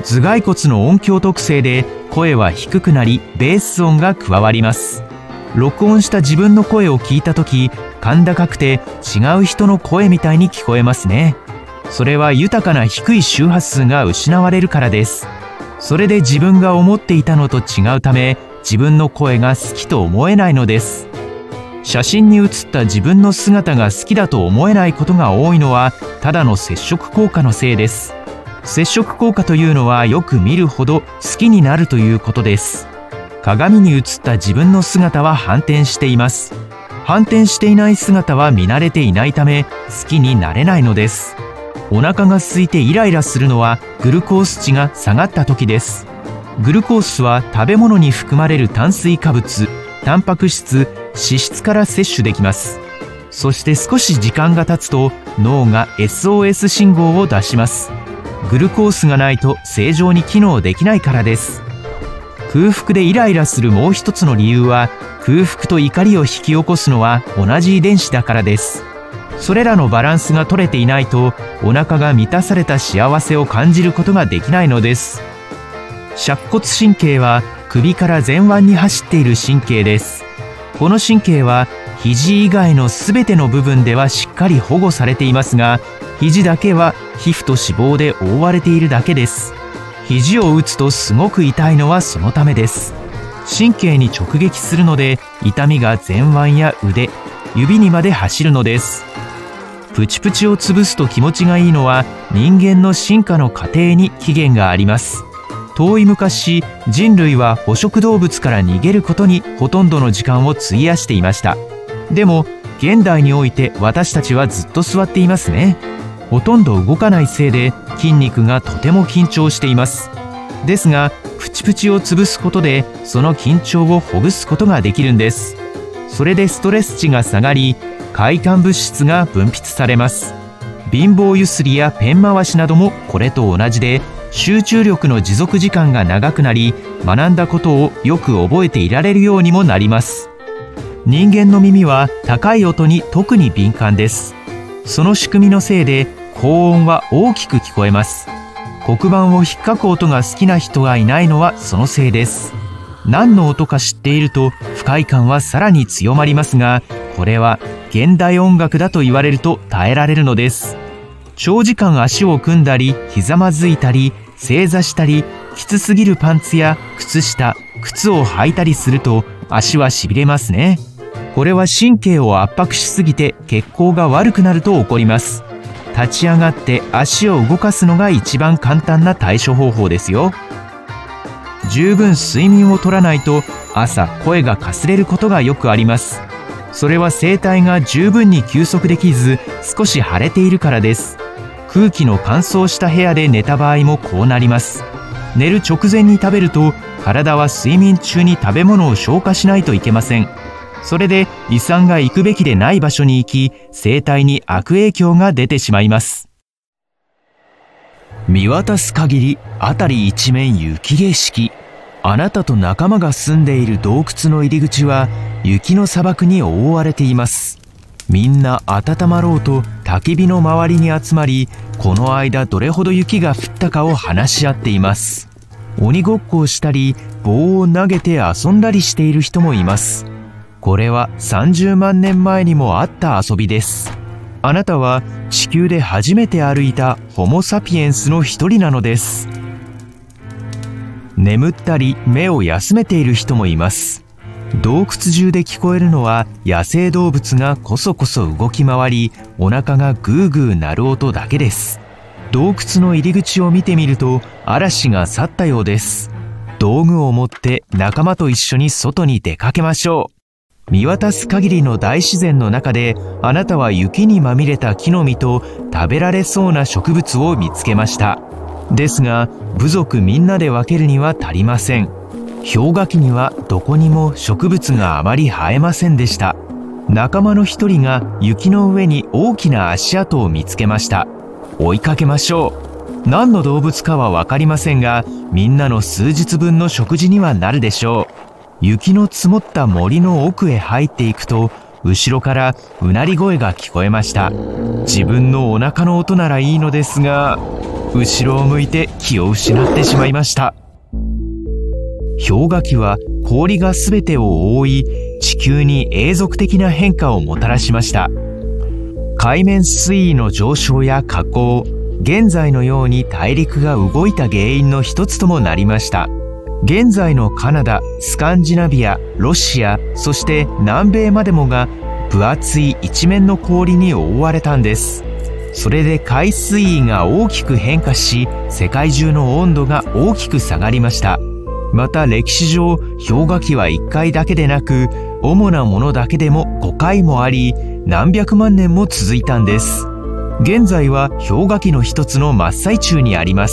頭蓋骨の音響特性で声は低くなりベース音が加わります。録音した自分の声を聞いた時、甲高くて違う人の声みたいに聞こえますね。それは豊かな低い周波数が失われるからです。それで自分が思っていたのと違うため、自分の声が好きと思えないのです。写真に写った自分の姿が好きだと思えないことが多いのは、ただの接触効果のせいです。接触効果というのは、よく見るほど好きになるということです。鏡に映った自分の姿は反転しています。反転していない姿は見慣れていないため、好きになれないのです。お腹が空いてイライラするのは、グルコース値が下がった時です。グルコースは食べ物に含まれる炭水化物、タンパク質、脂質から摂取できます。そして少し時間が経つと脳が エスオーエス 信号を出します。グルコースがないと正常に機能できないからです。空腹でイライラするもう一つの理由は、空腹と怒りを引き起こすのは同じ遺伝子だからです。それらのバランスが取れていないと、お腹が満たされた幸せを感じることができないのです。尺骨神経は首から前腕に走っている神経です。この神経は肘以外のすべての部分ではしっかり保護されていますが、肘だけは皮膚と脂肪で覆われているだけです。肘を打つとすごく痛いのはそのためです。神経に直撃するので、痛みが前腕や腕、指にまで走るのです。プチプチを潰すと気持ちがいいのは、人間の進化の過程に起源があります。遠い昔、人類は捕食動物から逃げることにほとんどの時間を費やしていました。でも現代において私たちはずっと座っていますね。ほとんど動かないせいで筋肉がとても緊張しています。ですがプチプチを潰すことでその緊張をほぐすことができるんです。それでストレス値が下がり、快感物質が分泌されます。貧乏ゆすりやペン回しなどもこれと同じで、集中力の持続時間が長くなり、学んだことをよく覚えていられるようにもなります。人間の耳は高い音に特に敏感です。その仕組みのせいで高音は大きく聞こえます。黒板を引っかく音が好きな人がいないのはそのせいです。何の音か知っていると不快感はさらに強まりますが、これは現代音楽だと言われると耐えられるのです。長時間足を組んだり、ひざまずいたり、正座したり、きつすぎるパンツや靴下、靴を履いたりすると足はしびれますね。これは神経を圧迫しすぎて血行が悪くなると起こります。立ち上がって足を動かすのが一番簡単な対処方法ですよ。十分睡眠をとらないと朝声がかすれることがよくあります。それは声帯が十分に休息できず少し腫れているからです。空気の乾燥した部屋で寝た場合もこうなります。寝る直前に食べると体は睡眠中に食べ物を消化しないといけません。それで胃酸が行くべきでない場所に行き、声帯に悪影響が出てしまいます。見渡す限り辺り一面雪景色。あなたと仲間が住んでいる洞窟の入り口は雪の砂漠に覆われています。みんな温まろうと焚き火の周りに集まり、この間どれほど雪が降ったかを話し合っています。鬼ごっこをしたり棒を投げて遊んだりしている人もいます。これはさんじゅうまんねんまえにもあった遊びです。あなたは地球で初めて歩いたホモ・サピエンスの一人なのです。眠ったり目を休めている人もいます。洞窟中で聞こえるのは野生動物がこそこそ動き回り、お腹がグーグー鳴る音だけです。洞窟の入り口を見てみると嵐が去ったようです。道具を持って仲間と一緒に外に出かけましょう。見渡す限りの大自然の中で、あなたは雪にまみれた木の実と食べられそうな植物を見つけました。ですが部族みんなで分けるには足りません。氷河期にはどこにも植物があまり生えませんでした。仲間の一人が雪の上に大きな足跡を見つけました。追いかけましょう。何の動物かは分かりませんが、みんなの数日分の食事にはなるでしょう。雪の積もった森の奥へ入っていくと、後ろからうなり声が聞こえました。自分のお腹の音ならいいのですが、 後ろを向いて気を失ってしまいました。氷河期は氷が全てを覆い、地球に永続的な変化をもたらしました。海面水位の上昇や下降、現在のように大陸が動いた原因の一つともなりました。現在のカナダ、スカンジナビア、ロシア、そして南米までもが分厚い一面の氷に覆われたんです。それで海水位が大きく変化し、世界中の温度が大きく下がりました。また歴史上、氷河期はいっかいだけでなく、主なものだけでもごかいもあり、何百万年も続いたんです。現在は氷河期の一つの真っ最中にあります。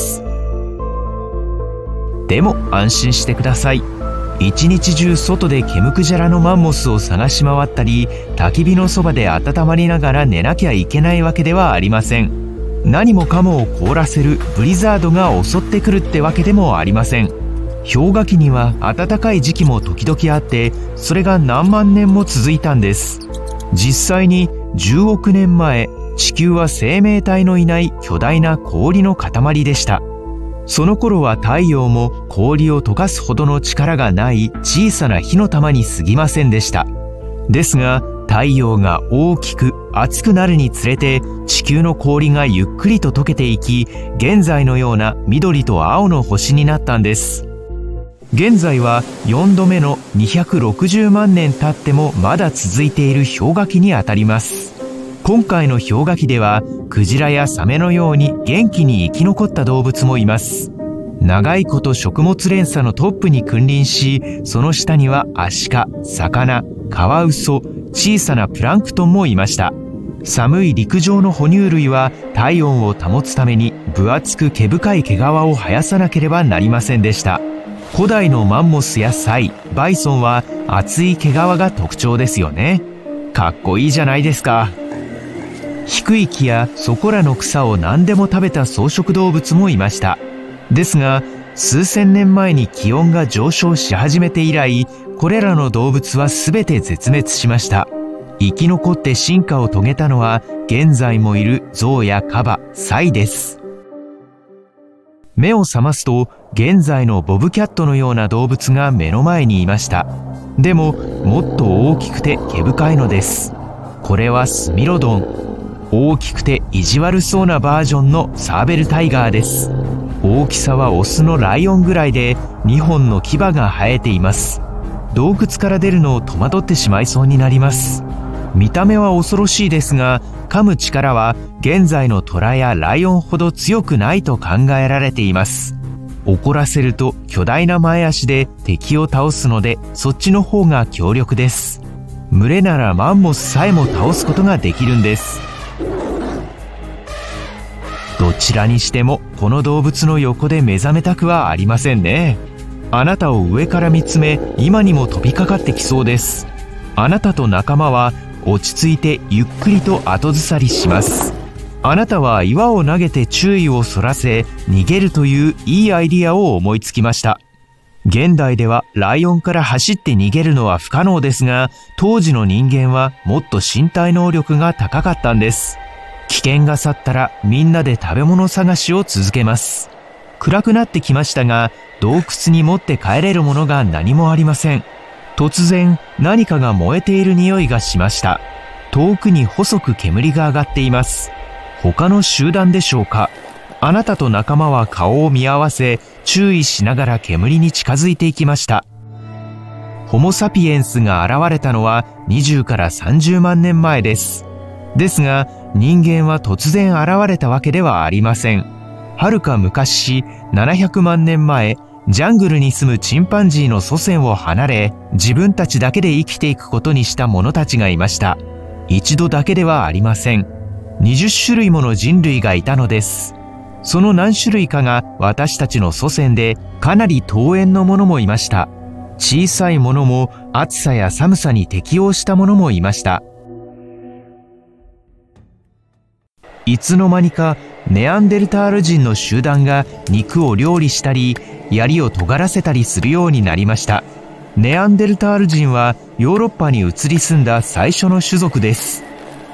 でも安心してください。一日中外でケムクジャラのマンモスを探し回ったり、焚き火のそばで温まりながら寝なきゃいけないわけではありません。何もかもを凍らせるブリザードが襲ってくるってわけでもありません。氷河期には暖かい時期も時々あって、それが何万年も続いたんです。実際にじゅうおくねんまえ、地球は生命体のいない巨大な氷の塊でした。その頃は太陽も氷を溶かすほどの力がない小さな火の玉に過ぎませんでした。ですが、太陽が大きく熱くなるにつれて地球の氷がゆっくりと溶けていき、現在のような緑と青の星になったんです。現在はよんどめのにひゃくろくじゅうまんねん経ってもまだ続いている氷河期にあたります。今回の氷河期ではクジラやサメのように元気に生き残った動物もいます。長いこと食物連鎖のトップに君臨し、その下にはアシカ、魚、カワウソ、小さなプランクトンもいました。寒い陸上の哺乳類は体温を保つために分厚く毛深い毛皮を生やさなければなりませんでした。古代のマンモスやサイ、バイソンは厚い毛皮が特徴ですよね。かっこいいじゃないですか。低い木やそこらの草を何でも食べた草食動物もいました。ですが、数千年前に気温が上昇し始めて以来、これらの動物は全て絶滅しました。生き残って進化を遂げたのは、現在もいるゾウやカバ、サイです。目を覚ますと、現在のボブキャットのような動物が目の前にいました。でも、もっと大きくて毛深いのです。これはスミロドン。大きくて意地悪そうなバージョンのサーベルタイガーです。大きさはオスのライオンぐらいで、にほんの牙が生えています。洞窟から出るのを戸惑ってしまいそうになります。見た目は恐ろしいですが、噛む力は現在のトラやライオンほど強くないと考えられています。怒らせると巨大な前足で敵を倒すので、そっちの方が強力です。群れならマンモスさえも倒すことができるんです。どちらにしてもこの動物の横で目覚めたくはありませんね。あなたを上から見つめ、今にも飛びかかってきそうです。あなたと仲間は落ち着いてゆっくりと後ずさりします。あなたは岩を投げて注意をそらせ逃げるといういいアイディアを思いつきました。現代ではライオンから走って逃げるのは不可能ですが、当時の人間はもっと身体能力が高かったんです。危険が去ったらみんなで食べ物探しを続けます。暗くなってきましたが、洞窟に持って帰れるものが何もありません。突然何かが燃えている匂いがしました。遠くに細く煙が上がっています。他の集団でしょうか。あなたと仲間は顔を見合わせ、注意しながら煙に近づいていきました。ホモサピエンスが現れたのはにじゅうからさんじゅうまんねんまえです。ですが、人間は突然現れたわけではありません。はるか昔、ななひゃくまんねんまえ、ジャングルに住むチンパンジーの祖先を離れ、自分たちだけで生きていくことにした者たちがいました。一度だけではありません。にじゅっしゅるいもの人類がいたのです。その何種類かが私たちの祖先で、かなり遠縁のものもいました。小さいものも暑さや寒さに適応したものもいました。いつの間にかネアンデルタール人の集団が肉を料理したり、槍を尖らせたりするようになりました。ネアンデルタール人はヨーロッパに移り住んだ最初の種族です。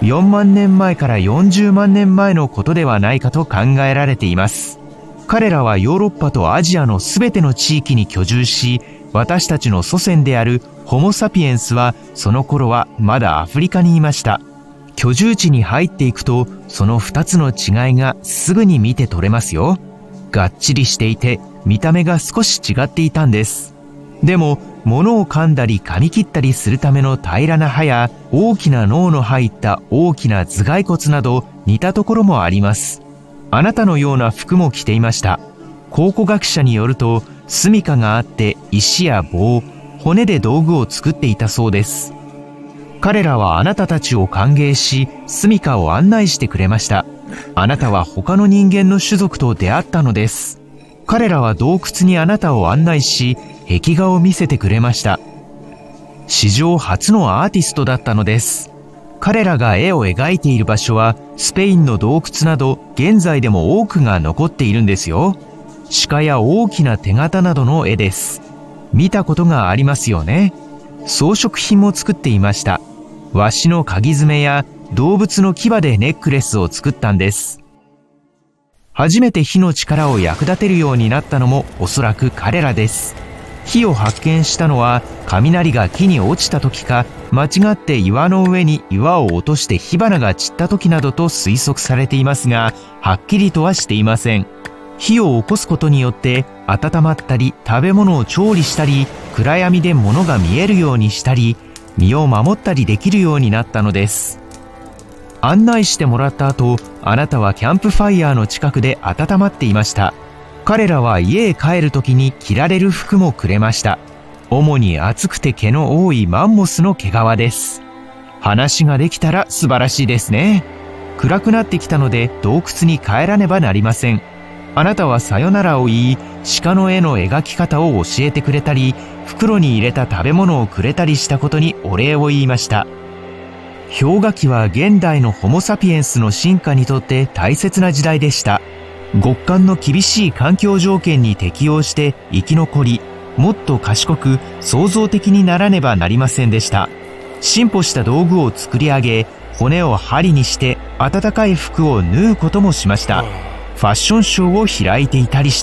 よんまんねんまえからよんじゅうまんねんまえのことではないかと考えられています。彼らはヨーロッパとアジアのすべての地域に居住し、私たちの祖先であるホモ・サピエンスはその頃はまだアフリカにいました。居住地に入っていくと、そのふたつの違いがすぐに見て取れますよ。がっちりしていて見た目が少し違っていたんです。でも物を噛んだり噛み切ったりするための平らな歯や大きな脳の入った大きな頭蓋骨など似たところもあります。あなたのような服も着ていました。考古学者によると、住処があって石や棒、骨で道具を作っていたそうです。彼らはあなたたちを歓迎し、住処を案内してくれました。あなたは他の人間の種族と出会ったのです。彼らは洞窟にあなたを案内し、壁画を見せてくれました。史上初のアーティストだったのです。彼らが絵を描いている場所はスペインの洞窟など現在でも多くが残っているんですよ。鹿や大きな手形などの絵です。見たことがありますよね。装飾品も作っていました。ワシの鍵爪や動物の牙でネックレスを作ったんです。初めて火の力を役立てるようになったのもおそらく彼らです。火を発見したのは雷が木に落ちた時か、間違って岩の上に岩を落として火花が散った時などと推測されていますが、はっきりとはしていません。火を起こすことによって温まったり食べ物を調理したり、暗闇で物が見えるようにしたり、身を守ったりできるようになったのです。案内してもらった後、あなたはキャンプファイヤーの近くで温まっていました。彼らは家へ帰る時に着られる服もくれました。主に厚くて毛の多いマンモスの毛皮です。話ができたら素晴らしいですね。暗くなってきたので洞窟に帰らねばなりません。あなたはさよならを言い、鹿の絵の描き方を教えてくれたり、袋に入れた食べ物をくれたりしたことにお礼を言いました。氷河期は現代のホモ・サピエンスの進化にとって大切な時代でした。極寒の厳しい環境条件に適応して生き残り、もっと賢く創造的にならねばなりませんでした。進歩した道具を作り上げ、骨を針にして暖かい服を縫うこともしました。ファッションショーを開いていたりして、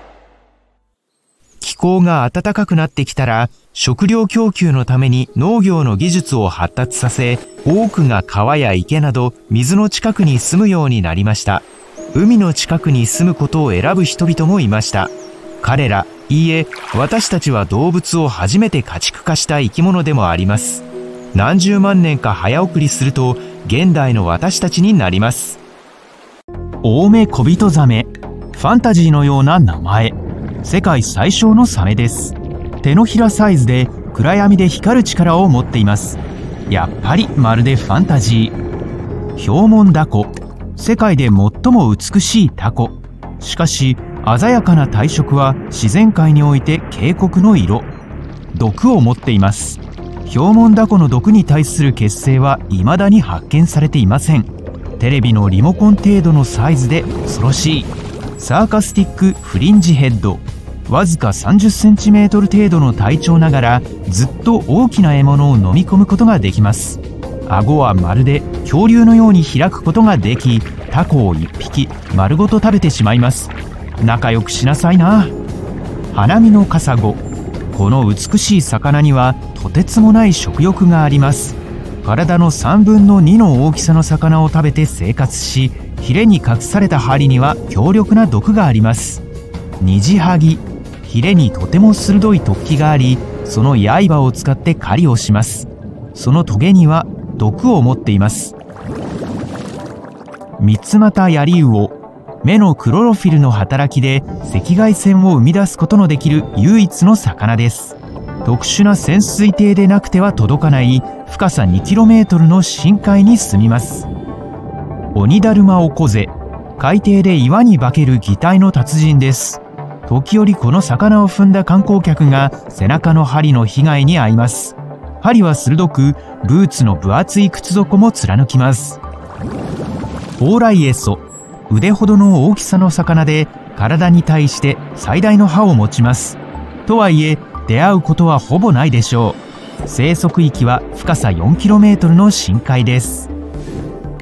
気候が暖かくなってきたら食料供給のために農業の技術を発達させ、多くが川や池など水の近くに住むようになりました。海の近くに住むことを選ぶ人々もいました。彼ら、いいえ、私たちは動物を初めて家畜化した生き物でもあります。何十万年か早送りすると現代の私たちになります。オオメコビトザメ、ファンタジーのような名前。世界最小のサメです。手のひらサイズで暗闇で光る力を持っています。やっぱりまるでファンタジー。ヒョウモンダコ、世界で最も美しいタコ。しかし鮮やかな体色は自然界において警告の色。毒を持っています。ヒョウモンダコの毒に対する血清は未だに発見されていません。テレビのリモコン程度のサイズで恐ろしい。サーカスティックフリンジヘッド、わずかさんじゅっセンチメートル程度の体長ながらずっと大きな獲物を飲み込むことができます。顎はまるで恐竜のように開くことができ、タコを一匹丸ごと食べてしまいます。仲良くしなさいな。ハナミノカサゴ、この美しい魚にはとてつもない食欲があります。体のさんぶんのにの大きさの魚を食べて生活し、ヒレに隠された針には強力な毒があります。ニジハギ、ヒレにとても鋭い突起があり、その刃を使って狩りをします。そのトゲには毒を持っています。ミツマタヤリウオ、目のクロロフィルの働きで赤外線を生み出すことのできる唯一の魚です。特殊な潜水艇でなくては届かない深さ にキロメートル の深海に住みます。オニダルマオコゼ、海底で岩に化ける擬態の達人です。時折この魚を踏んだ観光客が背中の針の被害に遭います。針は鋭く、ブーツの分厚い靴底も貫きます。ホウライエソ、腕ほどの大きさの魚で体に対して最大の歯を持ちます。とはいえ出会うことはほぼないでしょう。生息域は深さ よんキロメートル の深海です。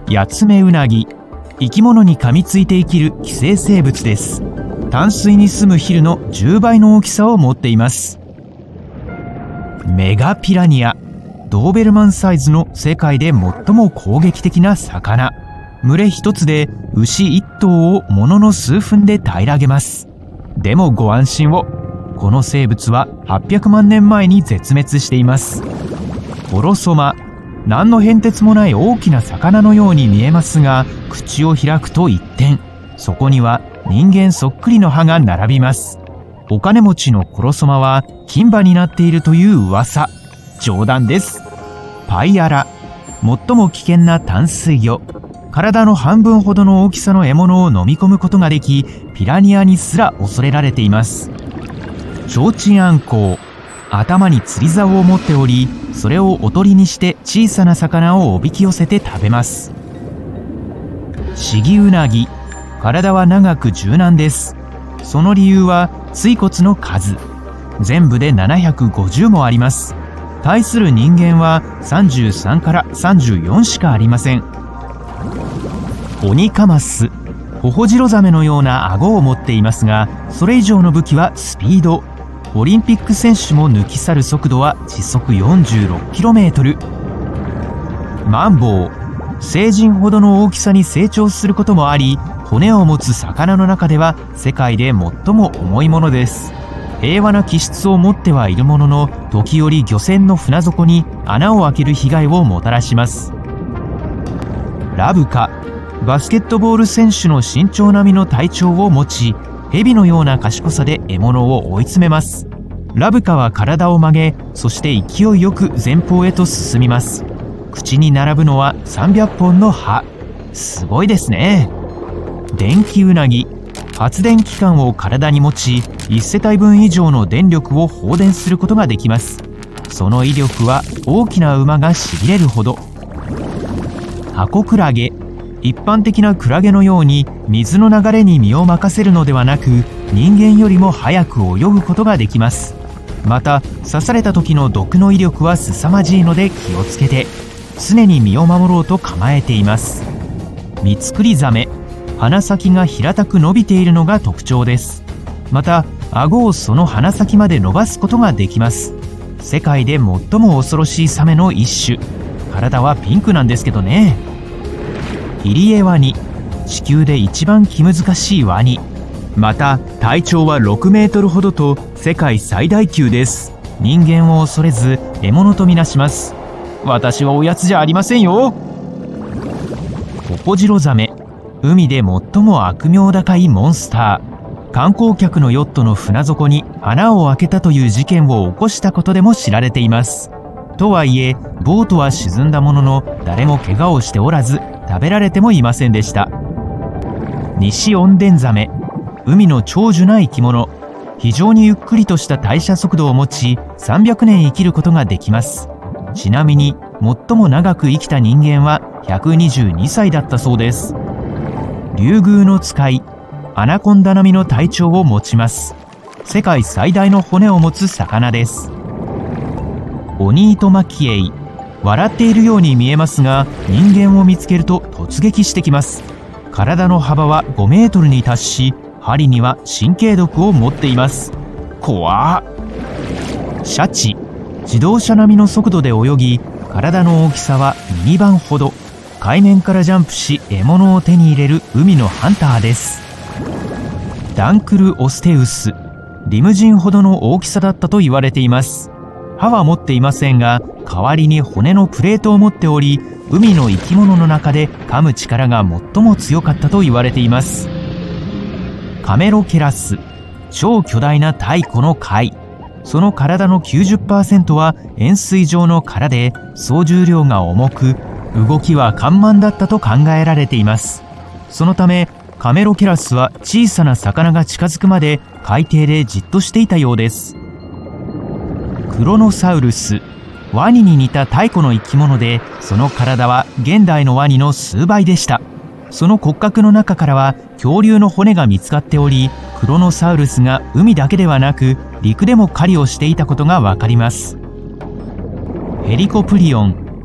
ヤツメウナギ。生き物に噛みついて生きる寄生生物です。淡水に住むヒルのじゅうばいの大きさを持っています。メガピラニア。ドーベルマンサイズの世界で最も攻撃的な魚。群れ一つで牛一頭をものの数分で平らげます。でもご安心を。この生物ははっぴゃくまんねんまえに絶滅しています。コロソマ。何の変哲もない大きな魚のように見えますが、口を開くと一転、そこには人間そっくりの歯が並びます。お金持ちのコロソマは金歯になっているという噂。冗談です。パイアラ。最も危険な淡水魚。体の半分ほどの大きさの獲物を飲み込むことができ、ピラニアにすら恐れられています。チョウチンアンコウ。頭に釣り竿を持っており、それをおとりにして小さな魚をおびき寄せて食べます。シギウナギ。体は長く柔軟です。その理由は椎骨の数。全部でななひゃくごじゅうもあります。対する人間はさんじゅうさんからさんじゅうよんしかありません。オニカマス。ホホジロザメのような顎を持っていますが、それ以上の武器はスピード。オリンピック選手も抜き去る速度は時速 よんじゅうろっキロメートル。マンボウ。成人ほどの大きさに成長することもあり、骨を持つ魚の中では世界で最も重いものです。平和な気質を持ってはいるものの、時折漁船の船底に穴を開ける被害をもたらします。ラブカ。バスケットボール選手の身長並みの体長を持ち、蛇のような賢さで獲物を追い詰めます。ラブカは体を曲げ、そして勢いよく前方へと進みます。口に並ぶのはさんびゃっぽんの歯。すごいですね。電気ウナギ。発電機関を体に持ち、いちせたいぶん以上の電力を放電することができます。その威力は大きな馬がしびれるほど。ハコクラゲ。一般的なクラゲのように水の流れに身を任せるのではなく、人間よりも早く泳ぐことができます。また刺された時の毒の威力は凄まじいので気をつけて、常に身を守ろうと構えています。ミツクリザメ。鼻先が平たく伸びているのが特徴です。また顎をその鼻先まで伸ばすことができます。世界で最も恐ろしいサメの一種。体はピンクなんですけどね。イリエワニ。地球で一番気難しいワニ。また体長はろくメートルほどと世界最大級です。人間を恐れず獲物とみなします。私はおやつじゃありませんよ。ホホジロザメ。海で最も悪名高いモンスター。観光客のヨットの船底に穴を開けたという事件を起こしたことでも知られています。とはいえボートは沈んだものの、誰も怪我をしておらず食べられてもいませんでした。ニシオンデンザメ。海の長寿な生き物。非常にゆっくりとした代謝速度を持ち、さんびゃくねん生きることができます。ちなみに最も長く生きた人間はひゃくにじゅうにさいだったそうです。リュウグウノツカイ。アナコンダ並みの体長を持ちます。世界最大の骨を持つ魚です。オニイトマキエイ。笑っているように見えますが、人間を見つけると突撃してきます。体の幅はごメートルに達し、針には神経毒を持っています。怖っ。シャチ。自動車並みの速度で泳ぎ、体の大きさはミニバンほど。海面からジャンプし獲物を手に入れる海のハンターです。ダンクルオステウス。リムジンほどの大きさだったと言われています。歯は持っていませんが、代わりに骨のプレートを持っており、海の生き物の中で噛む力が最も強かったと言われています。カメロケラス。超巨大な太古の貝。その体の きゅうじゅっパーセント は円錐状の殻で、総重量が重く、動きは緩慢だったと考えられています。そのためカメロケラスは小さな魚が近づくまで海底でじっとしていたようです。クロノサウルス。ワニに似た太古の生き物で、その体は現代のワニの数倍でした。その骨格の中からは恐竜の骨が見つかっており、クロノサウルスが海だけではなく陸でも狩りをしていたことがわかります。ヘリコプリオン。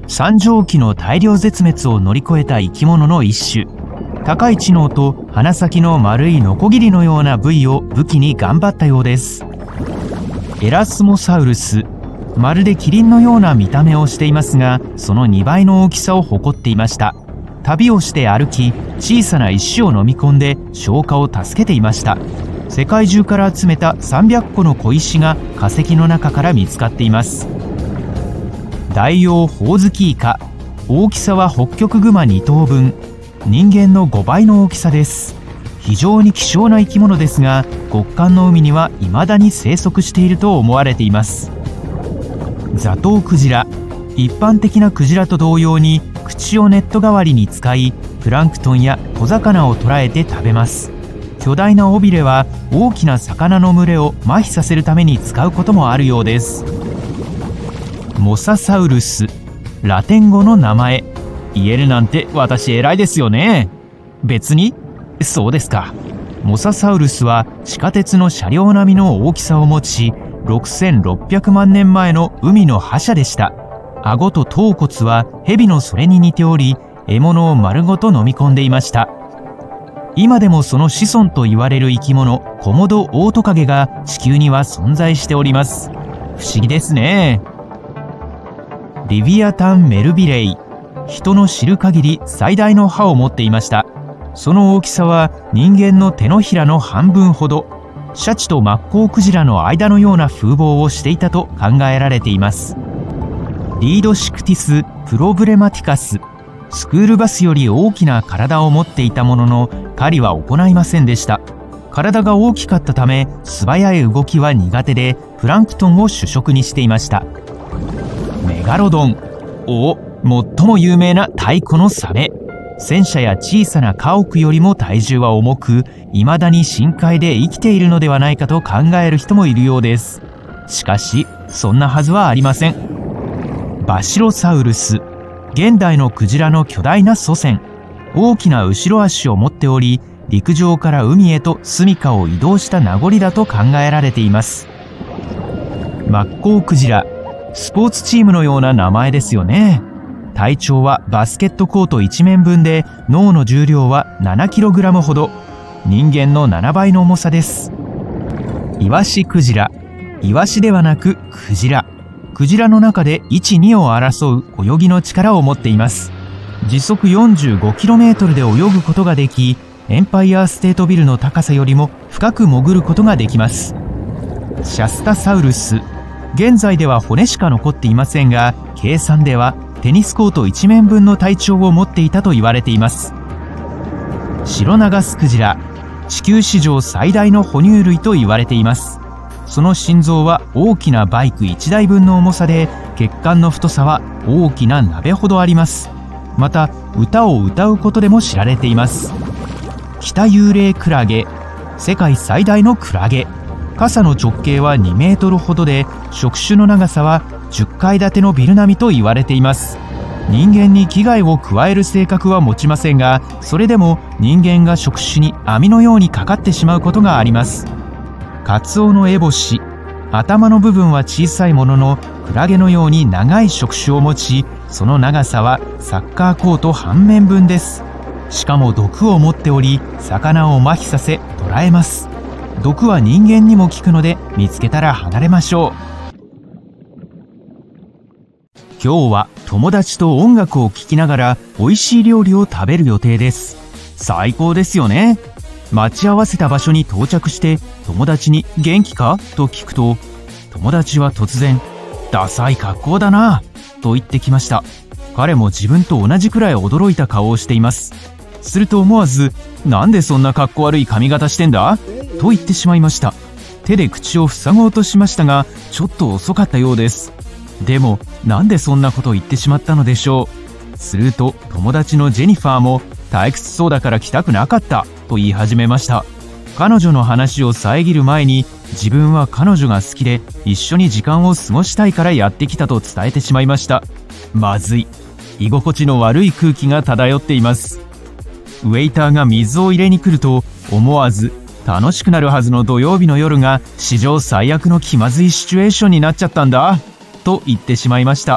三畳紀の大量絶滅を乗り越えた生き物の一種。高い知能と鼻先の丸いノコギリのような部位を武器に頑張ったようです。エラスモサウルス。まるでキリンのような見た目をしていますが、そのにばいの大きさを誇っていました。旅をして歩き、小さな石を飲み込んで消化を助けていました。世界中から集めたさんびゃっこの小石が化石の中から見つかっています。ダイオウホウズキイカ。大きさはホッキョクグマに頭分。人間のごばいの大きさです。非常に希少な生き物ですが、極寒の海には未だに生息していると思われています。ザトウクジラ。一般的なクジラと同様に口をネット代わりに使い、プランクトンや小魚を捕らえて食べます。巨大な尾びれは大きな魚の群れを麻痺させるために使うこともあるようです。モササウルス。ラテン語の名前。言えるなんて私偉いですよね。別にそうですか。モササウルスは地下鉄の車両並みの大きさを持ち、ろくせんろっぴゃくまんねんまえの海の覇者でした。顎と頭骨は蛇のそれに似ており、獲物を丸ごと飲み込んでいました。今でもその子孫と言われる生き物、コモドオオトカゲが地球には存在しております。不思議ですね。リビアタン・メルビレイ。人の知る限り最大の歯を持っていました。その大きさは人間の手のひらの半分ほど。シャチとマッコウクジラの間のような風貌をしていたと考えられています。リードシクティス・プロブレマティカス。スクールバスより大きな体を持っていたものの、狩りは行いませんでした。体が大きかったため、素早い動きは苦手で、プランクトンを主食にしていました。メガロドン。お、最も有名な太古のサメ。戦車や小さな家屋よりも体重は重く、未だに深海で生きているのではないかと考える人もいるようです。しかし、そんなはずはありません。バシロサウルス。現代のクジラの巨大な祖先。大きな後ろ足を持っており、陸上から海へと住処を移動した名残だと考えられています。マッコウクジラ。スポーツチームのような名前ですよね。体長はバスケットコートいちめんぶんで、脳の重量は ななキログラム ほど。人間のななばいの重さです。イワシクジラ。イワシではなくクジラ。クジラの中でいち、にを争う泳ぎの力を持っています。時速 よんじゅうごキロメートル で泳ぐことができ、エンパイアステートビルの高さよりも深く潜ることができます。シャスタサウルス。現在では骨しか残っていませんが、計算ではテニスコートいちめんぶんの体長を持っていたと言われています。シロナガスクジラ。地球史上最大の哺乳類と言われています。その心臓は大きなバイクいちだいぶんの重さで、血管の太さは大きな鍋ほどあります。また、歌を歌うことでも知られています。北幽霊クラゲ。世界最大のクラゲ。傘の直径はにメートルほどで、触手の長さはじゅっかいだてのビル並みと言われています。人間に危害を加える性格は持ちませんが、それでも人間が触手に網のようにかかってしまうことがあります。カツオノエボシ。頭の部分は小さいものの、クラゲのように長い触手を持ち、その長さはサッカーコート半面分です。しかも毒を持っており、魚を麻痺させ捕らえます。毒は人間にも効くので、見つけたら離れましょう。今日は友達と音楽を聴きながら美味しい料理を食べる予定です。最高ですよね。待ち合わせた場所に到着して友達に元気かと聞くと、友達は突然ダサい格好だなと言ってきました。彼も自分と同じくらい驚いた顔をしています。すると思わず、なんでそんな格好悪い髪型してんだと言ってしまいました。手で口を塞ごうとしましたが、ちょっと遅かったようです。でもなんでそんなことを言ってしまったのでしょう。すると友達のジェニファーも退屈そうだから来たくなかったと言い始めました。彼女の話を遮る前に、自分は彼女が好きで一緒に時間を過ごしたいからやってきたと伝えてしまいました。まずい。居心地の悪い空気が漂っています。ウェイターが水を入れに来ると、思わず楽しくなるはずの土曜日の夜が史上最悪の気まずいシチュエーションになっちゃったんだと言ってしまいました。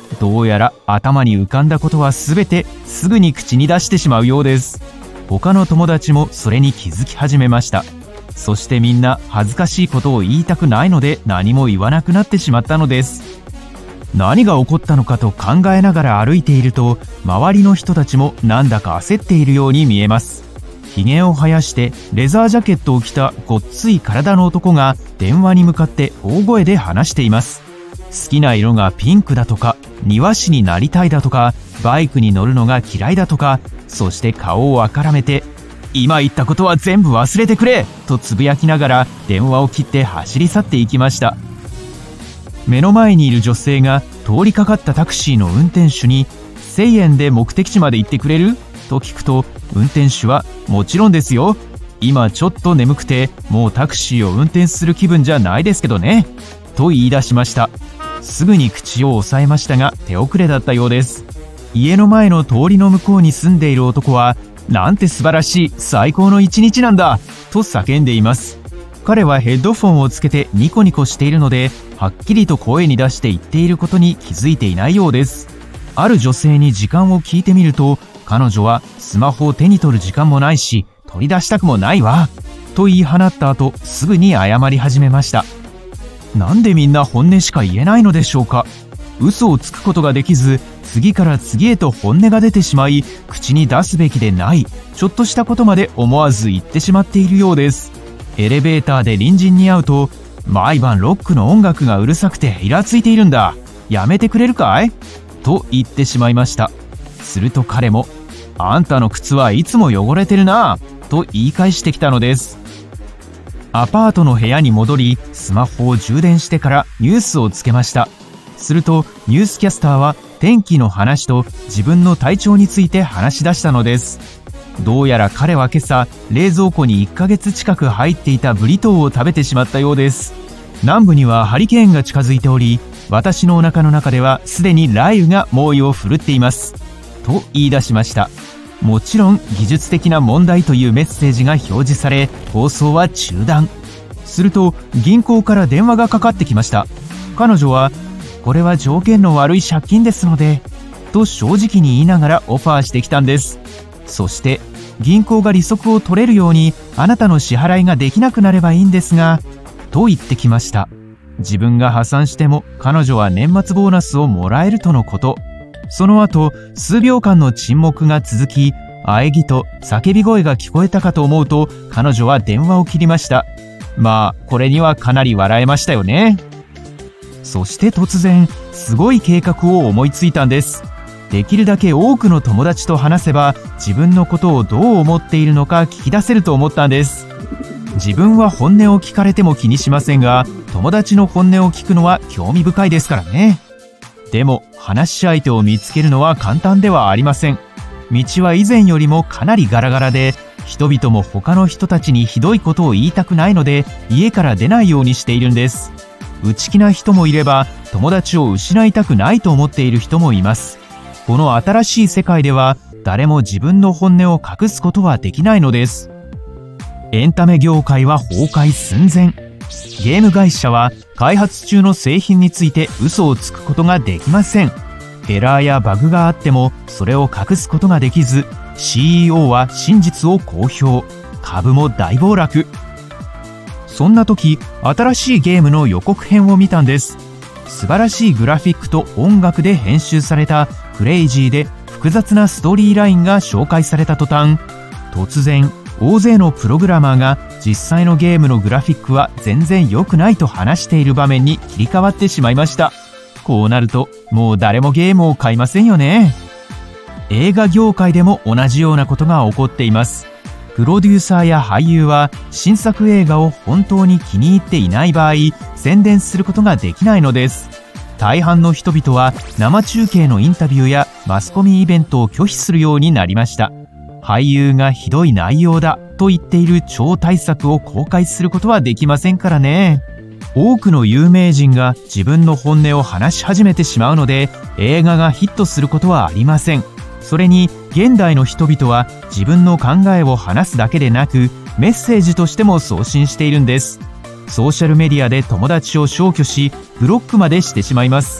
どうやら頭に浮かんだことは全てすぐに口に出してしまうようです。他の友達もそれに気づき始めました。そしてみんな恥ずかしいことを言いたくないので何も言わなくなってしまったのです。何が起こったのかと考えながら歩いていると、周りの人たちもなんだか焦っているように見えます。ひげを生やしてレザージャケットを着たごっつい体の男が電話に向かって大声で話しています。好きな色がピンクだとか、庭師になりたいだとか、バイクに乗るのが嫌いだとか、そして顔をあからめて「今言ったことは全部忘れてくれ!」とつぶやきながら電話を切って走り去っていきました。目の前にいる女性が通りかかったタクシーの運転手に「せんえんで目的地まで行ってくれる?」と聞くと、運転手は「もちろんですよ。今ちょっと眠くてもうタクシーを運転する気分じゃないですけどね」と言い出しました。すぐに口を押さえましたが手遅れだったようです。家の前の通りの向こうに住んでいる男は「なんて素晴らしい最高の一日なんだ!」と叫んでいます。彼はヘッドフォンをつけてニコニコしているので、はっきりと声に出して言っていることに気づいていないようです。ある女性に時間を聞いてみると、彼女はスマホを手に取る時間もないし取り出したくもないわと言い放った後、すぐに謝り始めました。なんでみんな本音しか言えないのでしょうか。嘘をつくことができず、次から次へと本音が出てしまい、口に出すべきでないちょっとしたことまで思わず言ってしまっているようです。エレベーターで隣人に会うと「毎晩ロックの音楽がうるさくてイラついているんだ。やめてくれるかい?」と言ってしまいました。すると彼も「あんたの靴はいつも汚れてるな」と言い返してきたのです。アパートの部屋に戻り、スマホを充電してからニュースをつけました。するとニュースキャスターは天気の話と自分の体調について話し出したのです。どうやら彼は今朝冷蔵庫にいっかげつ近く入っていたブリトーを食べてしまったようです。南部にはハリケーンが近づいており、私のお腹の中ではすでに雷雨が猛威を振るっていますと言い出しました。もちろん技術的な問題というメッセージが表示され、放送は中断。すると銀行から電話がかかってきました。彼女は「これは条件の悪い借金ですので」と正直に言いながらオファーしてきたんです。そして銀行が利息を取れるようにあなたの支払いができなくなればいいんですがと言ってきました。自分が破産しても彼女は年末ボーナスをもらえるとのこと。その後数秒間の沈黙が続き、喘ぎと叫び声が聞こえたかと思うと彼女は電話を切りました。まあこれにはかなり笑えましたよね。そして突然すごい計画を思いついたんです。できるだけ多くの友達と話せば自分のことをどう思っているのか聞き出せると思ったんです。自分は本音を聞かれても気にしませんが、友達の本音を聞くのは興味深いですからね。でも話し相手を見つけるのは簡単ではありません。道は以前よりもかなりガラガラで、人々も他の人たちにひどいことを言いたくないので家から出ないようにしているんです。内気な人もいれば友達を失いたくないと思っている人もいます。この新しい世界では誰も自分の本音を隠すことはできないのです。エンタメ業界は崩壊寸前。ゲーム会社は開発中の製品について嘘をつくことができません。エラーやバグがあってもそれを隠すことができず、 シーイーオー は真実を公表。株も大暴落。そんな時新しいゲームの予告編を見たんです。素晴らしいグラフィックと音楽で編集されたクレイジーで複雑なストーリーラインが紹介された途端、突然大勢のプログラマーが実際のゲームのグラフィックは全然良くないと話している場面に切り替わってしまいました。こうなるともう誰もゲームを買いませんよね。映画業界でも同じようなことが起こっています。プロデューサーや俳優は新作映画を本当に気に入っていない場合、宣伝することができないのです。大半の人々は生中継のインタビューやマスコミイベントを拒否するようになりました。俳優がひどい内容だと言っている超大作を公開することはできませんからね。多くの有名人が自分の本音を話し始めてしまうので、映画がヒットすることはありません。それに現代の人々は自分の考えを話すだけでなく、メッセージとしても送信しているんです。ソーシャルメディアで友達を消去し、ブロックまでしてしまいます。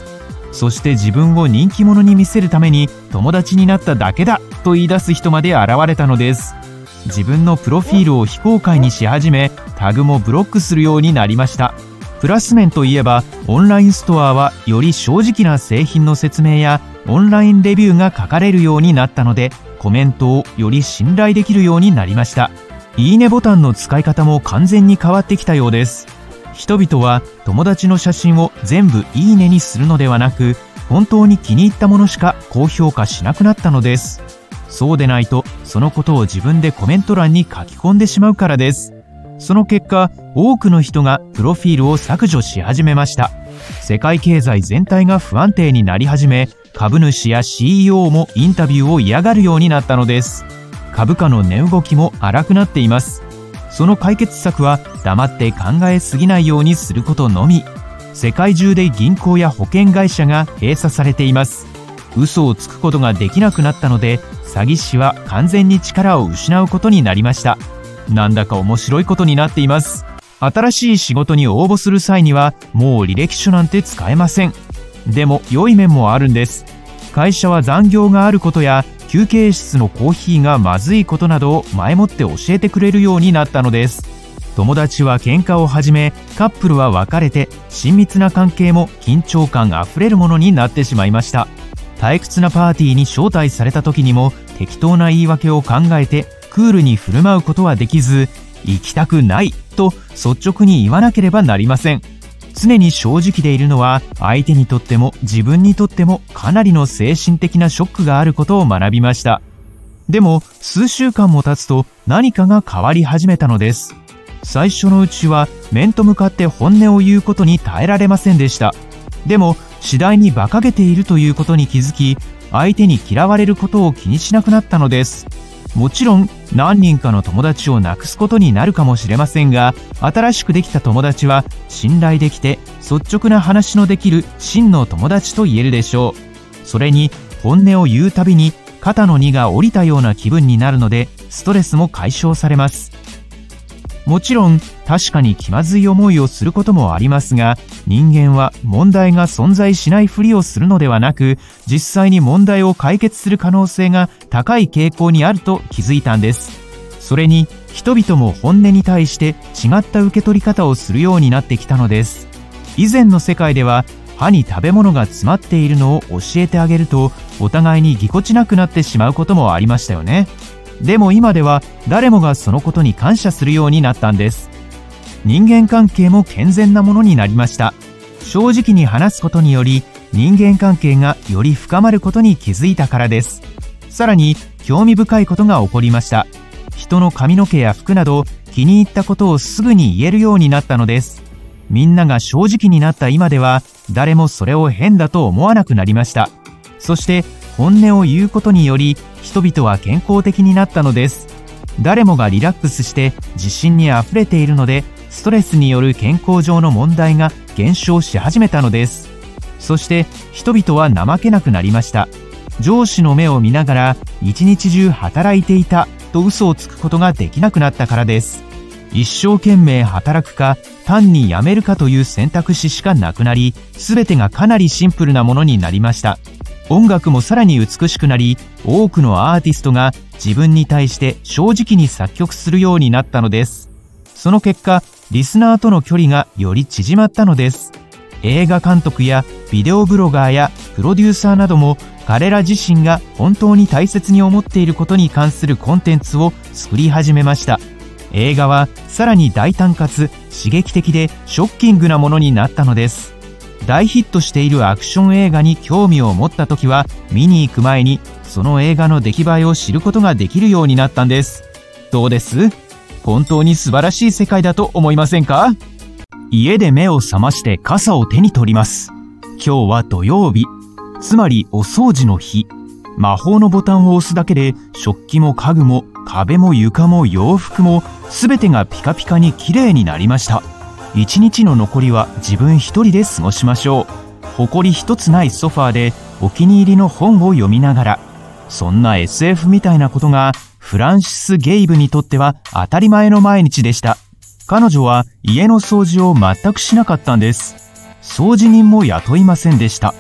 そして自分を人気者に見せるために友達になっただけだと言い出す人まで現れたのです。自分のプロフィールを非公開にし始め、タグもブロックするようになりました。プラス面といえば、オンラインストアはより正直な製品の説明やオンラインレビューが書かれるようになったので、コメントをより信頼できるようになりました。いいねボタンの使い方も完全に変わってきたようです。人々は友達の写真を全部いいねにするのではなく、本当に気に入ったものしか高評価しなくなったのです。そうでないと、そのことを自分でコメント欄に書き込んでしまうからです。その結果、多くの人がプロフィールを削除し始めました。世界経済全体が不安定になり始め、株主や シーイーオー もインタビューを嫌がるようになったのです。株価の値動きも荒くなっています。その解決策は黙って考えすぎないようにすることのみ。世界中で銀行や保険会社が閉鎖されています。嘘をつくことができなくなったので、詐欺師は完全に力を失うことになりました。なんだか面白いことになっています。新しい仕事に応募する際にはもう履歴書なんて使えません。でも良い面もあるんです。会社は残業があることや休憩室のコーヒーがまずいことなどを前もって教えてくれるようになったのです。友達は喧嘩を始め、カップルは別れて、親密な関係も緊張感あふれるものになってしまいました。退屈なパーティーに招待された時にも適当な言い訳を考えてクールに振る舞うことはできず、行きたくないと率直に言わなければなりません。常に正直でいるのは相手にとっても自分にとってもかなりの精神的なショックがあることを学びました。でも数週間も経つと何かが変わり始めたのです。最初のうちは面と向かって本音を言うことに耐えられませんでした。でも次第に馬鹿げているということに気づき、相手に嫌われることを気にしなくなったのです。もちろん何人かの友達をなくすことになるかもしれませんが、新しくできた友達は信頼できて率直な話のできる真の友達と言えるでしょう。それに本音を言うたびに肩の荷が下りたような気分になるので、ストレスも解消されます。もちろん確かに気まずい思いをすることもありますが、人間は問題が存在しないふりをするのではなく、実際に問題を解決する可能性が高い傾向にあると気づいたんです。それに人々も本音に対して違った受け取り方をするようになってきたのです。以前の世界では歯に食べ物が詰まっているのを教えてあげると、お互いにぎこちなくなってしまうこともありましたよね。でも今では誰もがそのことに感謝するようになったんです。人間関係も健全なものになりました。正直に話すことにより人間関係がより深まることに気づいたからです。さらに興味深いことが起こりました。人の髪の毛や服など気に入ったことをすぐに言えるようになったのです。みんなが正直になった今では誰もそれを変だと思わなくなりました。そして本音を言うことにより人々は健康的になったのです。誰もがリラックスして自信にあふれているので、ストレスによる健康上の問題が減少し始めたのです。そして人々は怠けなくなりました。上司の目を見ながら一日中働いていたと嘘をつくことができなくなったからです。一生懸命働くか単に辞めるかという選択肢しかなくなり、全てがかなりシンプルなものになりました。音楽もさらに美しくなり、多くのアーティストが自分に対して正直に作曲するようになったのです。その結果、リスナーとの距離がより縮まったのです。映画監督やビデオブロガーやプロデューサーなども、彼ら自身が本当に大切に思っていることに関するコンテンツを作り始めました。映画はさらに大胆かつ刺激的でショッキングなものになったのです。大ヒットしているアクション映画に興味を持った時は、見に行く前にその映画の出来栄えを知ることができるようになったんです。どうです？本当に素晴らしい世界だと思いませんか？家で目を覚まして傘を手に取ります。今日は土曜日、つまりお掃除の日。魔法のボタンを押すだけで食器も家具も壁も床も洋服も全てがピカピカに綺麗になりました。一日の残りは自分一人で過ごしましょう。埃一つないソファーでお気に入りの本を読みながら。そんな エスエフ みたいなことがフランシス・ゲイブにとっては当たり前の毎日でした。彼女は家の掃除を全くしなかったんです。掃除人も雇いませんでした。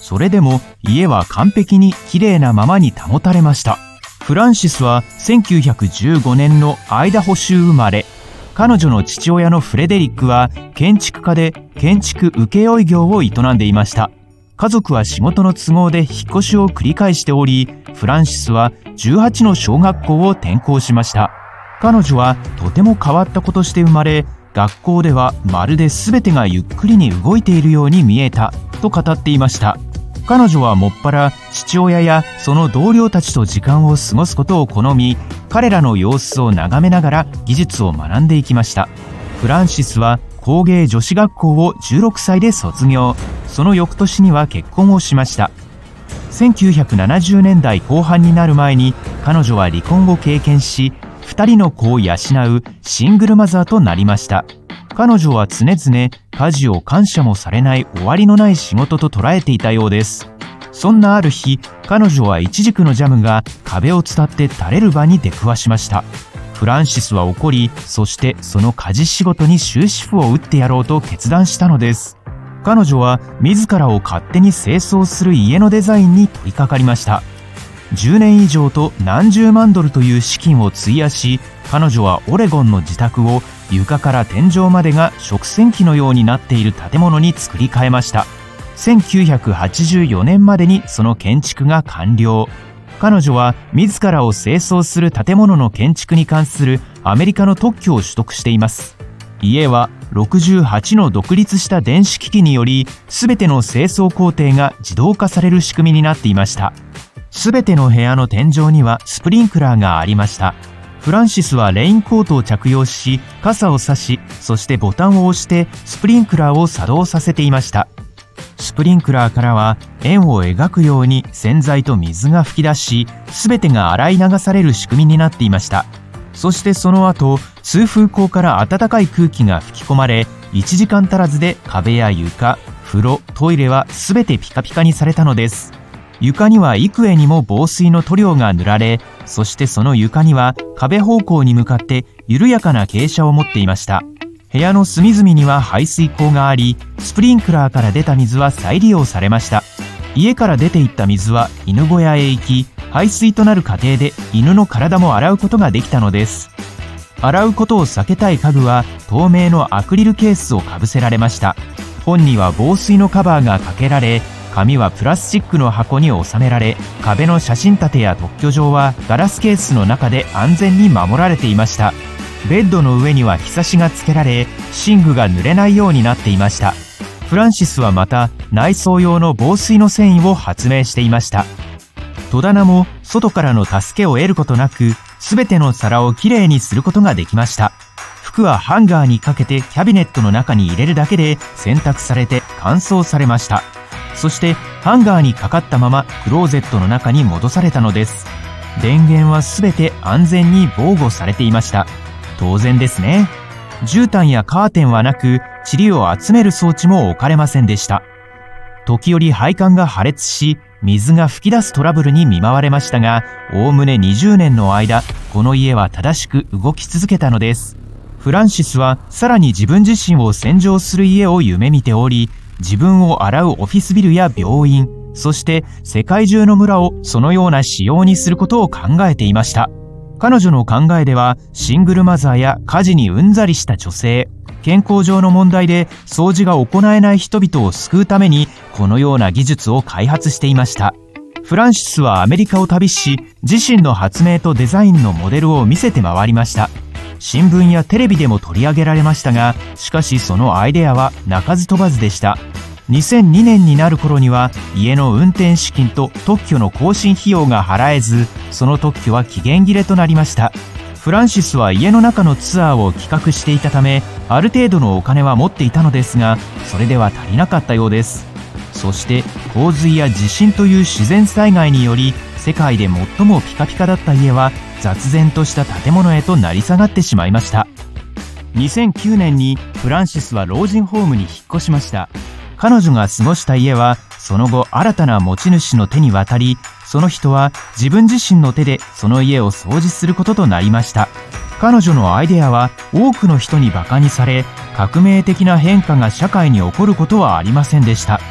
それでも家は完璧にきれいなままに保たれました。フランシスはせんきゅうひゃくじゅうごねんのアイダホ州生まれ。彼女の父親のフレデリックは建築家で建築請負業を営んでいました。家族は仕事の都合で引っ越しを繰り返しており、フランシスはじゅうはちの小学校を転校しました。彼女はとても変わった子として生まれ、学校ではまるで全てがゆっくりに動いているように見えたと語っていました。彼女はもっぱら父親やその同僚たちと時間を過ごすことを好み、彼らの様子を眺めながら技術を学んでいきました。フランシスは工芸女子学校をじゅうろくさいで卒業。その翌年には結婚をしました。せんきゅうひゃくななじゅうねんだいこう半になる前に彼女は離婚を経験し、ふたりの子を養うシングルマザーとなりました。彼女は常々家事を感謝もされない終わりのない仕事と捉えていたようです。そんなある日、彼女はイチジクのジャムが壁を伝って垂れる場に出くわしました。フランシスは怒り、そしてその家事仕事に終止符を打ってやろうと決断したのです。彼女は自らを勝手に清掃する家のデザインに取り掛かりました。じゅうねん以上と何十万ドルという資金を費やし、彼女はオレゴンの自宅を床から天井までが食洗機のようになっている建物に作り変えました。せんきゅうひゃくはちじゅうよねんまでにその建築が完了。彼女は自らを清掃する建物の建築に関するアメリカの特許を取得しています。家はろくじゅうはちの独立した電子機器により、全ての清掃工程が自動化される仕組みになっていました。全ての部屋の天井にはスプリンクラーがありました。フランシスはレインコートを着用し、傘を差し、そしてボタンを押してスプリンクラーを作動させていました。スプリンクラーからは円を描くように洗剤と水が噴き出し、全てが洗い流される仕組みになっていました。そしてその後、通風口から暖かい空気が吹き込まれ、いちじかん足らずで壁や床、風呂、トイレは全てピカピカにされたのです。床には幾重にも防水の塗料が塗られ、そしてその床には壁方向に向かって緩やかな傾斜を持っていました。部屋の隅々には排水口があり、スプリンクラーから出た水は再利用されました。家から出ていった水は犬小屋へ行き、排水となる過程で犬の体も洗うことができたのです。洗うことを避けたい家具は透明のアクリルケースをかぶせられました。本には防水のカバーがかけられ、紙はプラスチックの箱に収められ、壁の写真立てや特許上はガラスケースの中で安全に守られていました。ベッドの上にはひさしがつけられ、寝具が濡れないようになっていました。フランシスはまた内装用の防水の繊維を発明していました。戸棚も外からの助けを得ることなく、全ての皿をきれいにすることができました。服はハンガーにかけてキャビネットの中に入れるだけで洗濯されて乾燥されました。そしてハンガーにかかったままクローゼットの中に戻されたのです。電源は全て安全に防護されていました。当然ですね。絨毯やカーテンはなく、塵を集める装置も置かれませんでした。時折配管が破裂し、水が噴き出すトラブルに見舞われましたが、おおむねにじゅうねんの間、この家は正しく動き続けたのです。フランシスはさらに自分自身を洗浄する家を夢見ており、自分を洗うオフィスビルや病院、そして世界中の村をそのような仕様にすることを考えていました。彼女の考えでは、シングルマザーや家事にうんざりした女性、健康上の問題で掃除が行えない人々を救うために、このような技術を開発していました。フランシスはアメリカを旅し、自身の発明とデザインのモデルを見せて回りました。新聞やテレビでも取り上げられましたが、しかしそのアイデアは鳴かず飛ばずでした。にせんにねんになる頃には、家の運転資金と特許の更新費用が払えず、その特許は期限切れとなりました。フランシスは家の中のツアーを企画していたため、ある程度のお金は持っていたのですが、それでは足りなかったようです。そして洪水や地震という自然災害により、世界で最もピカピカだった家は雑然とした建物へと成り下がってしまいました。にせんきゅうねんにフランシスは老人ホームに引っ越しました。彼女が過ごした家はその後新たな持ち主の手に渡り、その人は自分自身の手でその家を掃除することとなりました。彼女のアイデアは多くの人にバカにされ、革命的な変化が社会に起こることはありませんでした。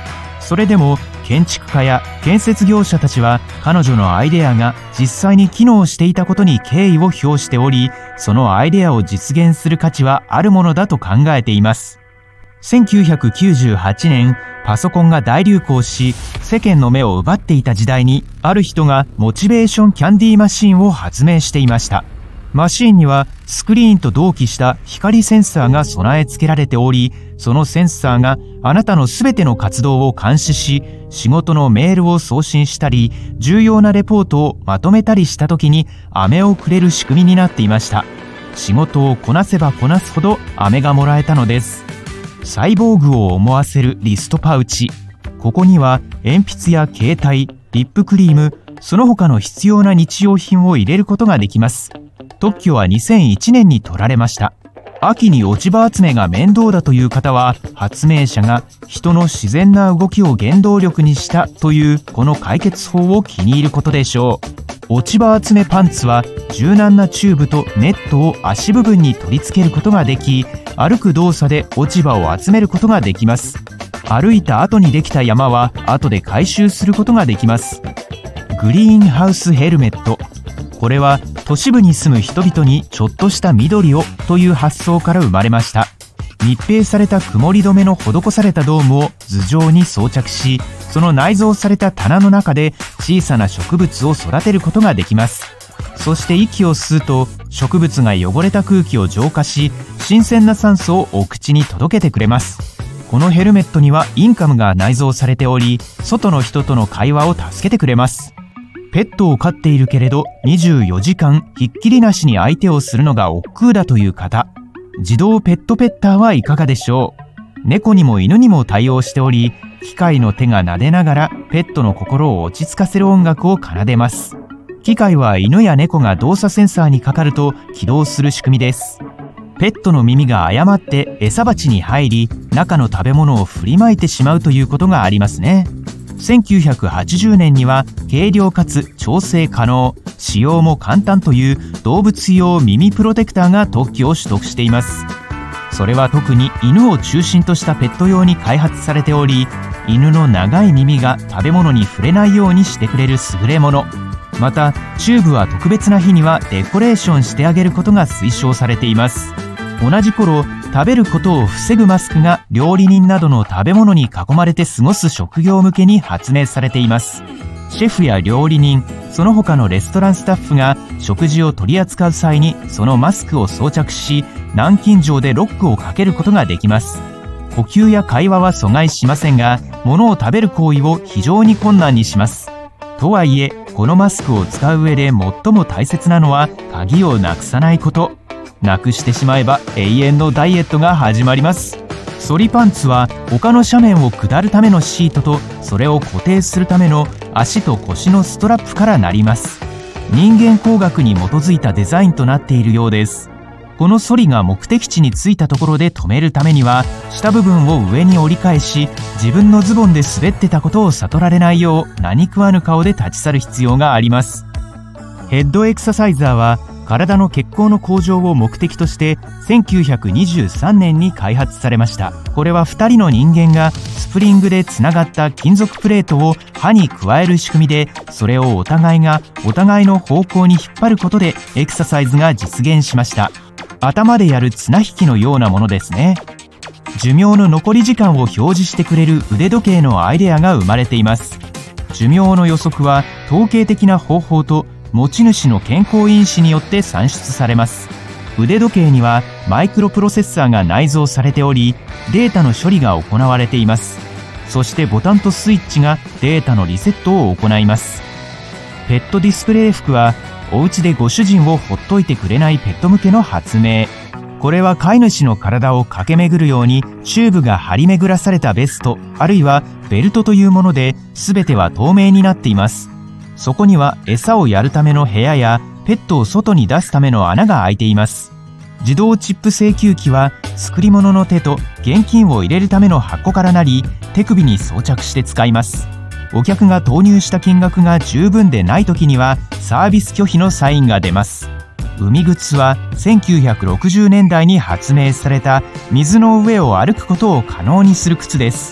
それでも建築家や建設業者たちは彼女のアイデアが実際に機能していたことに敬意を表しており、そのアイデアを実現する価値はあるものだと考えています。せんきゅうひゃくきゅうじゅうはちねん、パソコンが大流行し、世間の目を奪っていた時代に、ある人がモチベーションキャンディーマシンを発明していました。マシンにはスクリーンと同期した光センサーが備え付けられており、そのセンサーがあなたのすべての活動を監視し、仕事のメールを送信したり、重要なレポートをまとめたりした時に飴をくれる仕組みになっていました。仕事をこなせばこなすほど飴がもらえたのです。サイボーグを思わせるリストパウチ。ここには鉛筆や携帯、リップクリーム、その他の必要な日用品を入れることができます。特許はにせんいちねんに取られました。秋に落ち葉集めが面倒だという方は、発明者が人の自然な動きを原動力にしたというこの解決法を気に入ることでしょう。落ち葉集めパンツは柔軟なチューブとネットを足部分に取り付けることができ、歩く動作で落ち葉を集めることができます。歩いた後にできた山は後で回収することができます。グリーンハウスヘルメット。これは都市部に住む人々にちょっとした緑をという発想から生まれました。密閉された曇り止めの施されたドームを頭上に装着し、その内蔵された棚の中で小さな植物を育てることができます。そして息を吸うと植物が汚れた空気を浄化し、新鮮な酸素をお口に届けてくれます。このヘルメットにはインカムが内蔵されており、外の人との会話を助けてくれます。ペットを飼っているけれどにじゅうよじかんひっきりなしに相手をするのが億劫だという方、自動ペットペッターはいかがでしょう。猫にも犬にも対応しており、機械の手が撫でながらペットの心を落ち着かせる音楽を奏でます。機械は犬や猫が動作センサーにかかると起動する仕組みです。ペットの耳が誤って餌鉢に入り、中の食べ物を振りまいてしまうということがありますね。せんきゅうひゃくはちじゅうねんには軽量かつ調整可能、使用も簡単という動物用耳プロテクターが特許を取得しています。それは特に犬を中心としたペット用に開発されており、犬の長い耳が食べ物に触れないようにしてくれる優れもの。またチューブは特別な日にはデコレーションしてあげることが推奨されています。同じ頃、食べることを防ぐマスクが料理人などの食べ物に囲まれて過ごす職業向けに発明されています。シェフや料理人、その他のレストランスタッフが食事を取り扱う際にそのマスクを装着し、南京錠でロックをかけることができます。呼吸や会話は阻害しませんが、物を食べる行為を非常に困難にします。とはいえ、このマスクを使う上で最も大切なのは鍵をなくさないこと。なくしてしまえば永遠のダイエットが始まります。反りパンツは丘の斜面を下るためのシートと、それを固定するための足と腰のストラップからなります。人間工学に基づいたデザインとなっているようです。この反りが目的地に着いたところで止めるためには、下部分を上に折り返し、自分のズボンで滑ってたことを悟られないよう何食わぬ顔で立ち去る必要があります。ヘッドエクササイザーは体の血行の向上を目的としてせんきゅうひゃくにじゅうさんねんに開発されました。これはふたりの人間がスプリングでつながった金属プレートを歯に加える仕組みで、それをお互いがお互いの方向に引っ張ることでエクササイズが実現しました。頭でやる綱引きのようなものですね。寿命の残り時間を表示してくれる腕時計のアイデアが生まれています。寿命の予測は統計的な方法と持ち主の健康因子によって算出されます。腕時計にはマイクロプロセッサーが内蔵されており、データの処理が行われています。そしてボタンとスイッチがデータのリセットを行います。ペットディスプレイ服はお家でご主人をほっといてくれないペット向けの発明。これは飼い主の体を駆け巡るようにチューブが張り巡らされたベスト、あるいはベルトというもので、全ては透明になっています。そこには餌をやるための部屋やペットを外に出すための穴が開いています。自動チップ請求機は作り物の手と現金を入れるための箱からなり、手首に装着して使います。お客が投入した金額が十分でない時にはサービス拒否のサインが出ます。海靴はせんきゅうひゃくろくじゅうねんだいに発明された水の上を歩くことを可能にする靴です。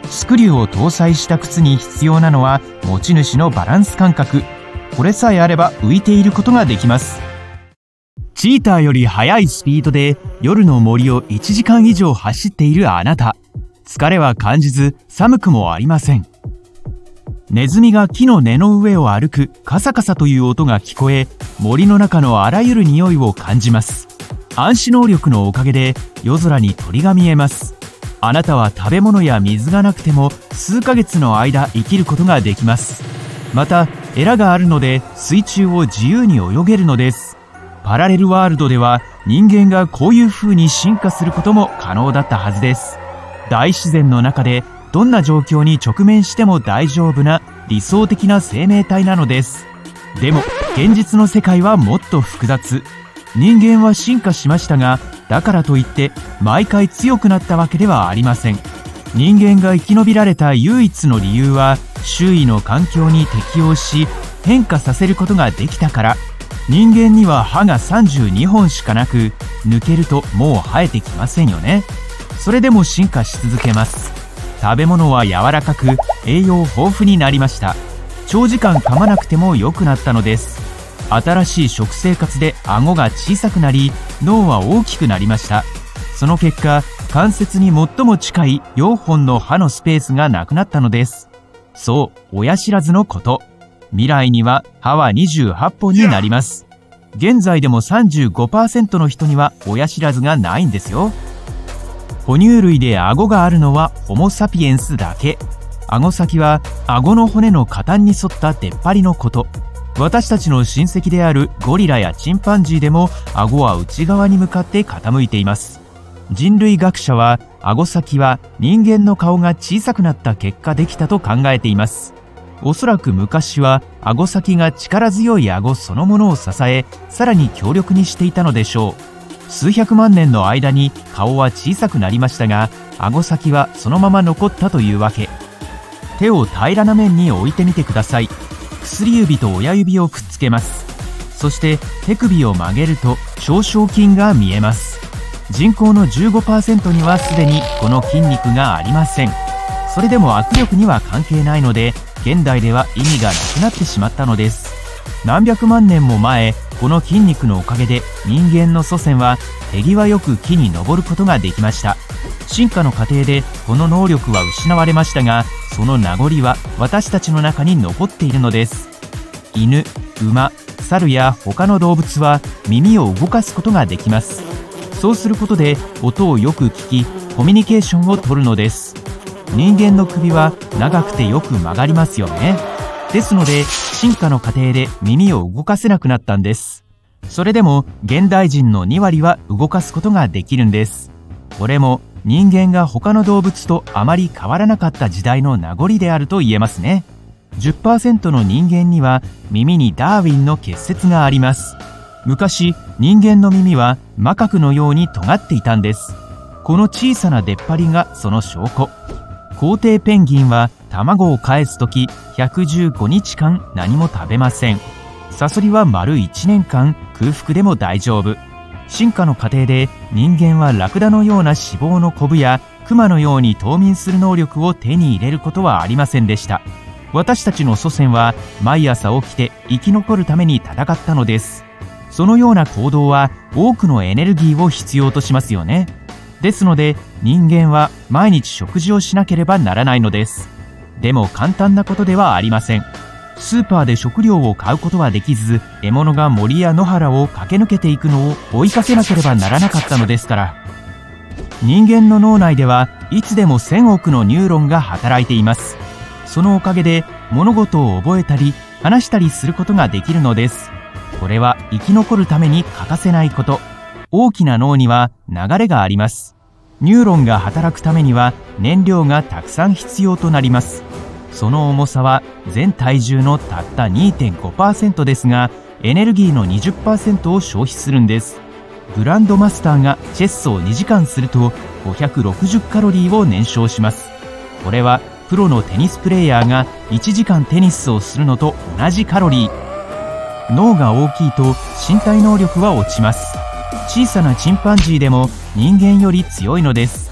スクリューを搭載した靴に必要なのは持ち主のバランス感覚。これさえあれば浮いていることができます。チーターより速いスピードで夜の森をいちじかん以上走っているあなた。疲れは感じず寒くもありません。ネズミが木の根の上を歩くカサカサという音が聞こえ、森の中のあらゆる匂いを感じます。暗視能力のおかげで夜空に鳥が見えます。あなたは食べ物や水がなくても数ヶ月の間生きることができます。またエラがあるので水中を自由に泳げるのです。パラレルワールドでは人間がこういう風に進化することも可能だったはずです。大自然の中でどんな状況に直面しても大丈夫な理想的な生命体なのです。でも現実の世界はもっと複雑。人間は進化しましたが、だからといって毎回強くなったわけではありません。人間が生き延びられた唯一の理由は周囲の環境に適応し変化させることができたから。人間には歯がさんじゅうにほんしかなく、抜けるともう生えてきませんよね。それでも進化し続けます。食べ物は柔らかく栄養豊富になりました。長時間噛まなくても良くなったのです。新しい食生活で顎が小さくなり脳は大きくなりました。その結果関節に最も近いよんほんの歯のスペースがなくなったのです。そう親知らずのこと。未来には歯はにじゅうはっぽんになります。現在でも さんじゅうごパーセント の人には親知らずがないんですよ。哺乳類で顎があるのはホモ・サピエンスだけ。顎先は顎の骨の下端に沿った出っ張りのこと。私たちの親戚であるゴリラやチンパンジーでも顎は内側に向かって傾いています。人類学者は顎先は人間の顔が小さくなった結果できたと考えています。おそらく昔は顎先が力強い顎そのものを支え、さらに強力にしていたのでしょう。数百万年の間に顔は小さくなりましたが、顎先はそのまま残ったというわけ。手を平らな面に置いてみてください。薬指と親指をくっつけます。そして手首を曲げると長掌筋が見えます。人口の じゅうごパーセント にはすでにこの筋肉がありません。それでも握力には関係ないので、現代では意味がなくなってしまったのです。何百万年も前、この筋肉のおかげで人間の祖先は手際よく木に登ることができました。進化の過程でこの能力は失われましたが、その名残は私たちの中に残っているのです。犬、馬、猿や他の動物は耳を動かすことができます。そうすることで音をよく聞き、コミュニケーションをとるのです。人間の首は長くてよく曲がりますよね。ですので進化の過程で耳を動かせなくなったんです。それでも現代人のにわりは動かすことができるんです。これも人間が他の動物とあまり変わらなかった時代の名残であると言えますね。じゅっパーセント の人間には耳にダーウィンの結節があります。昔人間の耳はマカクのように尖っていたんです。この小さな出っ張りがその証拠。皇帝ペンギンは卵を返すときひゃくじゅうごにちかん何も食べません。サソリは丸いちねんかん空腹でも大丈夫。進化の過程で人間はラクダのような脂肪のコブやクマのように冬眠する能力を手に入れることはありませんでした。私たちの祖先は毎朝起きて生き残るために戦ったのです。そのような行動は多くのエネルギーを必要としますよね。ですので人間は毎日食事をしなければならないのです。でも簡単なことではありません。スーパーで食料を買うことはできず、獲物が森や野原を駆け抜けていくのを追いかけなければならなかったのですから。人間の脳内ではいつでもせんおくのニューロンが働いています。そのおかげで物事を覚えたり話したりすることができるのです。これは生き残るために欠かせないこと。大きな脳には流れがあります。ニューロンが働くためには燃料がたくさん必要となります。その重さは全体重のたった にてんごパーセント ですが、エネルギーの にじゅっパーセント を消費するんです。グランドマスターがチェスをにじかんするとごひゃくろくじゅうカロリーを燃焼します。これはプロのテニスプレーヤーがいちじかんテニスをするのと同じカロリー。脳が大きいと身体能力は落ちます。小さなチンパンジーでも人間より強いのです。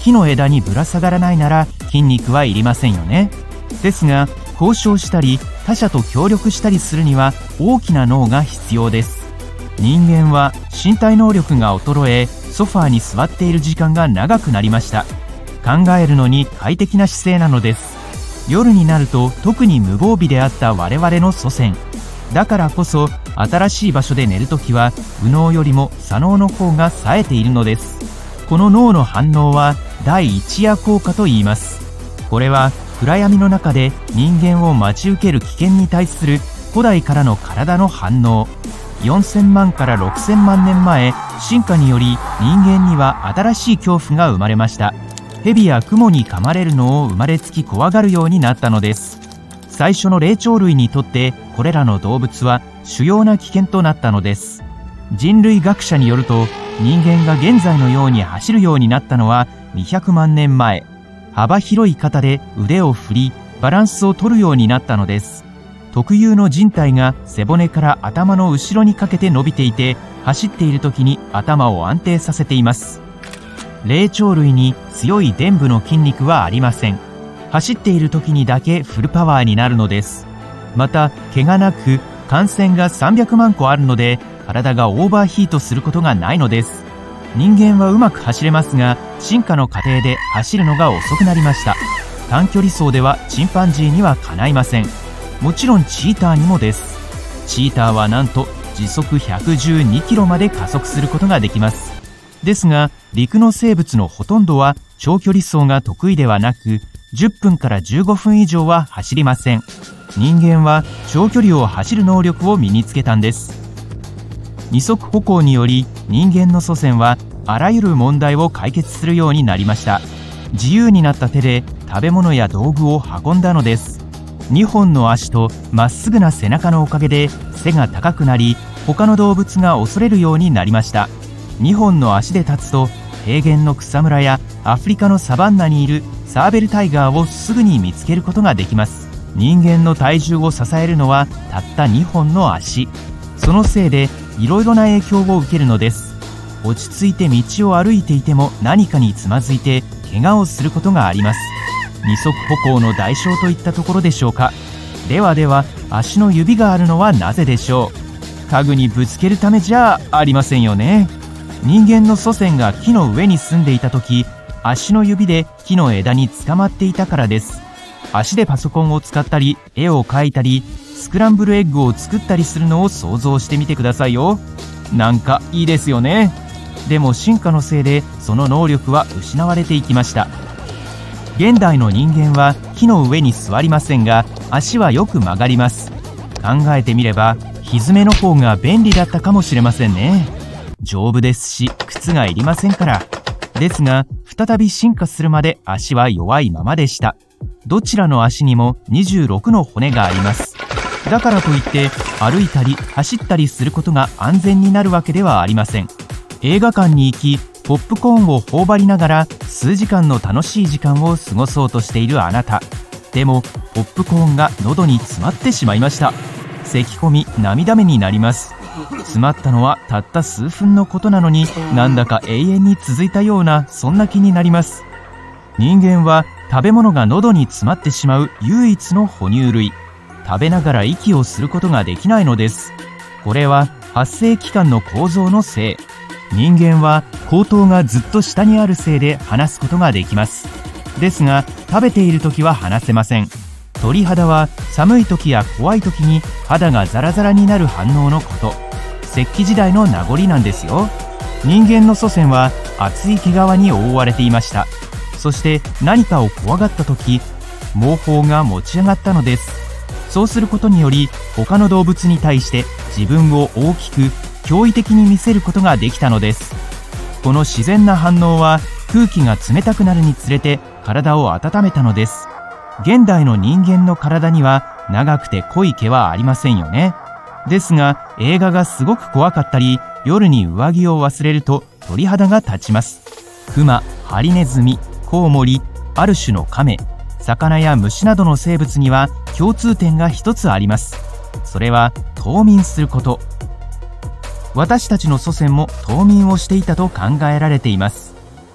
木の枝にぶら下がらないなら筋肉はいりませんよね。ですが交渉したり他者と協力したりするには大きな脳が必要です。人間は身体能力が衰え、ソファーに座っている時間が長くなりました。考えるのに快適な姿勢なのです。夜になると特に無防備であった我々の祖先。だからこそ新しい場所で寝るときは右脳よりも左脳の方が冴えているのです。この脳の反応は第一夜効果と言います。これは暗闇の中で人間を待ち受ける危険に対する古代からの体の反応。よんせんまんからろくせんまんねんまえ、進化により人間には新しい恐怖が生まれました。蛇やクモに噛まれるのを生まれつき怖がるようになったのです。最初の霊長類にとってこれらの動物は主要な危険となったのです。人類学者によると、人間が現在のように走るようになったのはにひゃくまんねんまえ。幅広い肩で腕を振りバランスを取るようになったのです。特有の人体が背骨から頭の後ろにかけて伸びていて、走っている時に頭を安定させています。霊長類に強い臀部の筋肉はありません。走っている時にだけフルパワーになるのです。また毛がなく汗腺がさんびゃくまんこあるので、体がオーバーヒートすることがないのです。人間はうまく走れますが、進化の過程で走るのが遅くなりました。短距離走ではチンパンジーにはかないません。もちろんチーターにもです。チーターはなんと時速ひゃくじゅうにキロまで加速することができます。ですが陸の生物のほとんどは長距離走が得意ではなく、じゅっぷんからじゅうごふん以上は走りません。人間は長距離を走る能力を身につけたんです。二足歩行により人間の祖先はあらゆる問題を解決するようになりました。自由になった手で食べ物や道具を運んだのです。にほんの足とまっすぐな背中のおかげで背が高くなり、他の動物が恐れるようになりました。にほんの足で立つと平原の草むらやアフリカのサバンナにいるサーベルタイガーをすぐに見つけることができます。人間の体重を支えるのはたったにほんの足。そのせいでいろいろな影響を受けるのです。落ち着いて道を歩いていても何かにつまずいて怪我をすることがあります。二足歩行の代償といったところでしょうか。ではでは足の指があるのはなぜでしょう。家具にぶつけるためじゃありませんよね。人間の祖先が木の上に住んでいた時、足の指で木の枝につかまっていたからです。足でパソコンを使ったり絵を描いたりスクランブルエッグを作ったりするのを想像してみてくださいよ。なんかいいですよね。でも進化のせいでその能力は失われていきました。現代の人間は木の上に座りませんが、足はよく曲がります。考えてみればひづめの方が便利だったかもしれませんね。丈夫ですし靴がいりませんから。ですが再び進化するまで足は弱いままでした。どちらの足にもにじゅうろくの骨があります。だからといって歩いたり走ったりすることが安全になるわけではありません。映画館に行きポップコーンを頬張りながら数時間の楽しい時間を過ごそうとしているあなた。でもポップコーンが喉に詰まってしまいました。咳込み涙目になります。詰まったのはたった数分のことなのに、なんだか永遠に続いたようなそんな気になります。人間は食べ物が喉に詰まってしまう唯一の哺乳類。食べながら息をすることができないのです。これは発声器官の構造のせい。人間は口頭がずっと下にあるせいで話すことができます。ですが食べている時は話せません。鳥肌は寒い時や怖い時に肌がザラザラになる反応のこと。石器時代の名残なんですよ。人間の祖先は厚い毛皮に覆われていました。そして何かを怖がった時、毛包が持ち上がったのです。そうすることにより他の動物に対して自分を大きく驚異的に見せることができたのです。この自然な反応は空気が冷たくなるにつれて体を温めたのです。現代の人間の体には長くて濃い毛はありませんよね。ですが映画がすごく怖かったり、夜に上着を忘れると鳥肌が立ちます。クマ、ハリネズミ、コウモリ、ある種のカメ、魚や虫などの生物には共通点が一つあります。それは冬眠すること。私たちの祖先も冬眠をしていたと考えられています。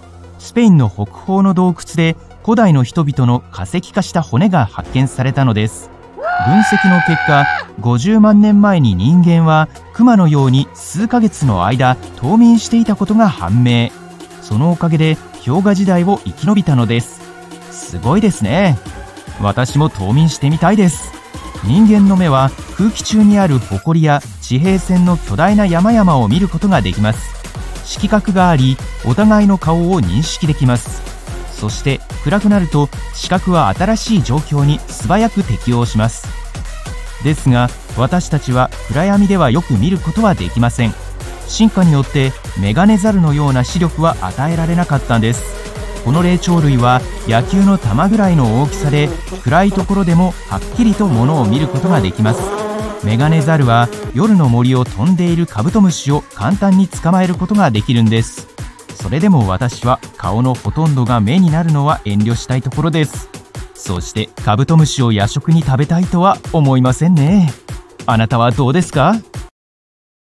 スペインの北方の洞窟で古代の人々の化石化した骨が発見されたのです。分析の結果、ごじゅうまんねんまえに人間はクマのように数ヶ月の間冬眠していたことが判明。そのおかげで氷河時代を生き延びたのです。すごいですね。私も冬眠してみたいです。人間の目は空気中にある埃や地平線の巨大な山々を見ることができます。色覚があり、お互いの顔を認識できます。そして暗くなると視覚は新しい状況に素早く適応します。ですが私たちは暗闇ではよく見ることはできません。進化によってメガネザルのような視力は与えられなかったんです。この霊長類は野球の球ぐらいの大きさで、暗いところでもはっきりと物を見ることができます。メガネザルは夜の森を飛んでいるカブトムシを簡単に捕まえることができるんです。それでも私は顔のほとんどが目になるのは遠慮したいところです。そしてカブトムシを夜食に食べたいとは思いませんね。あなたはどうですか？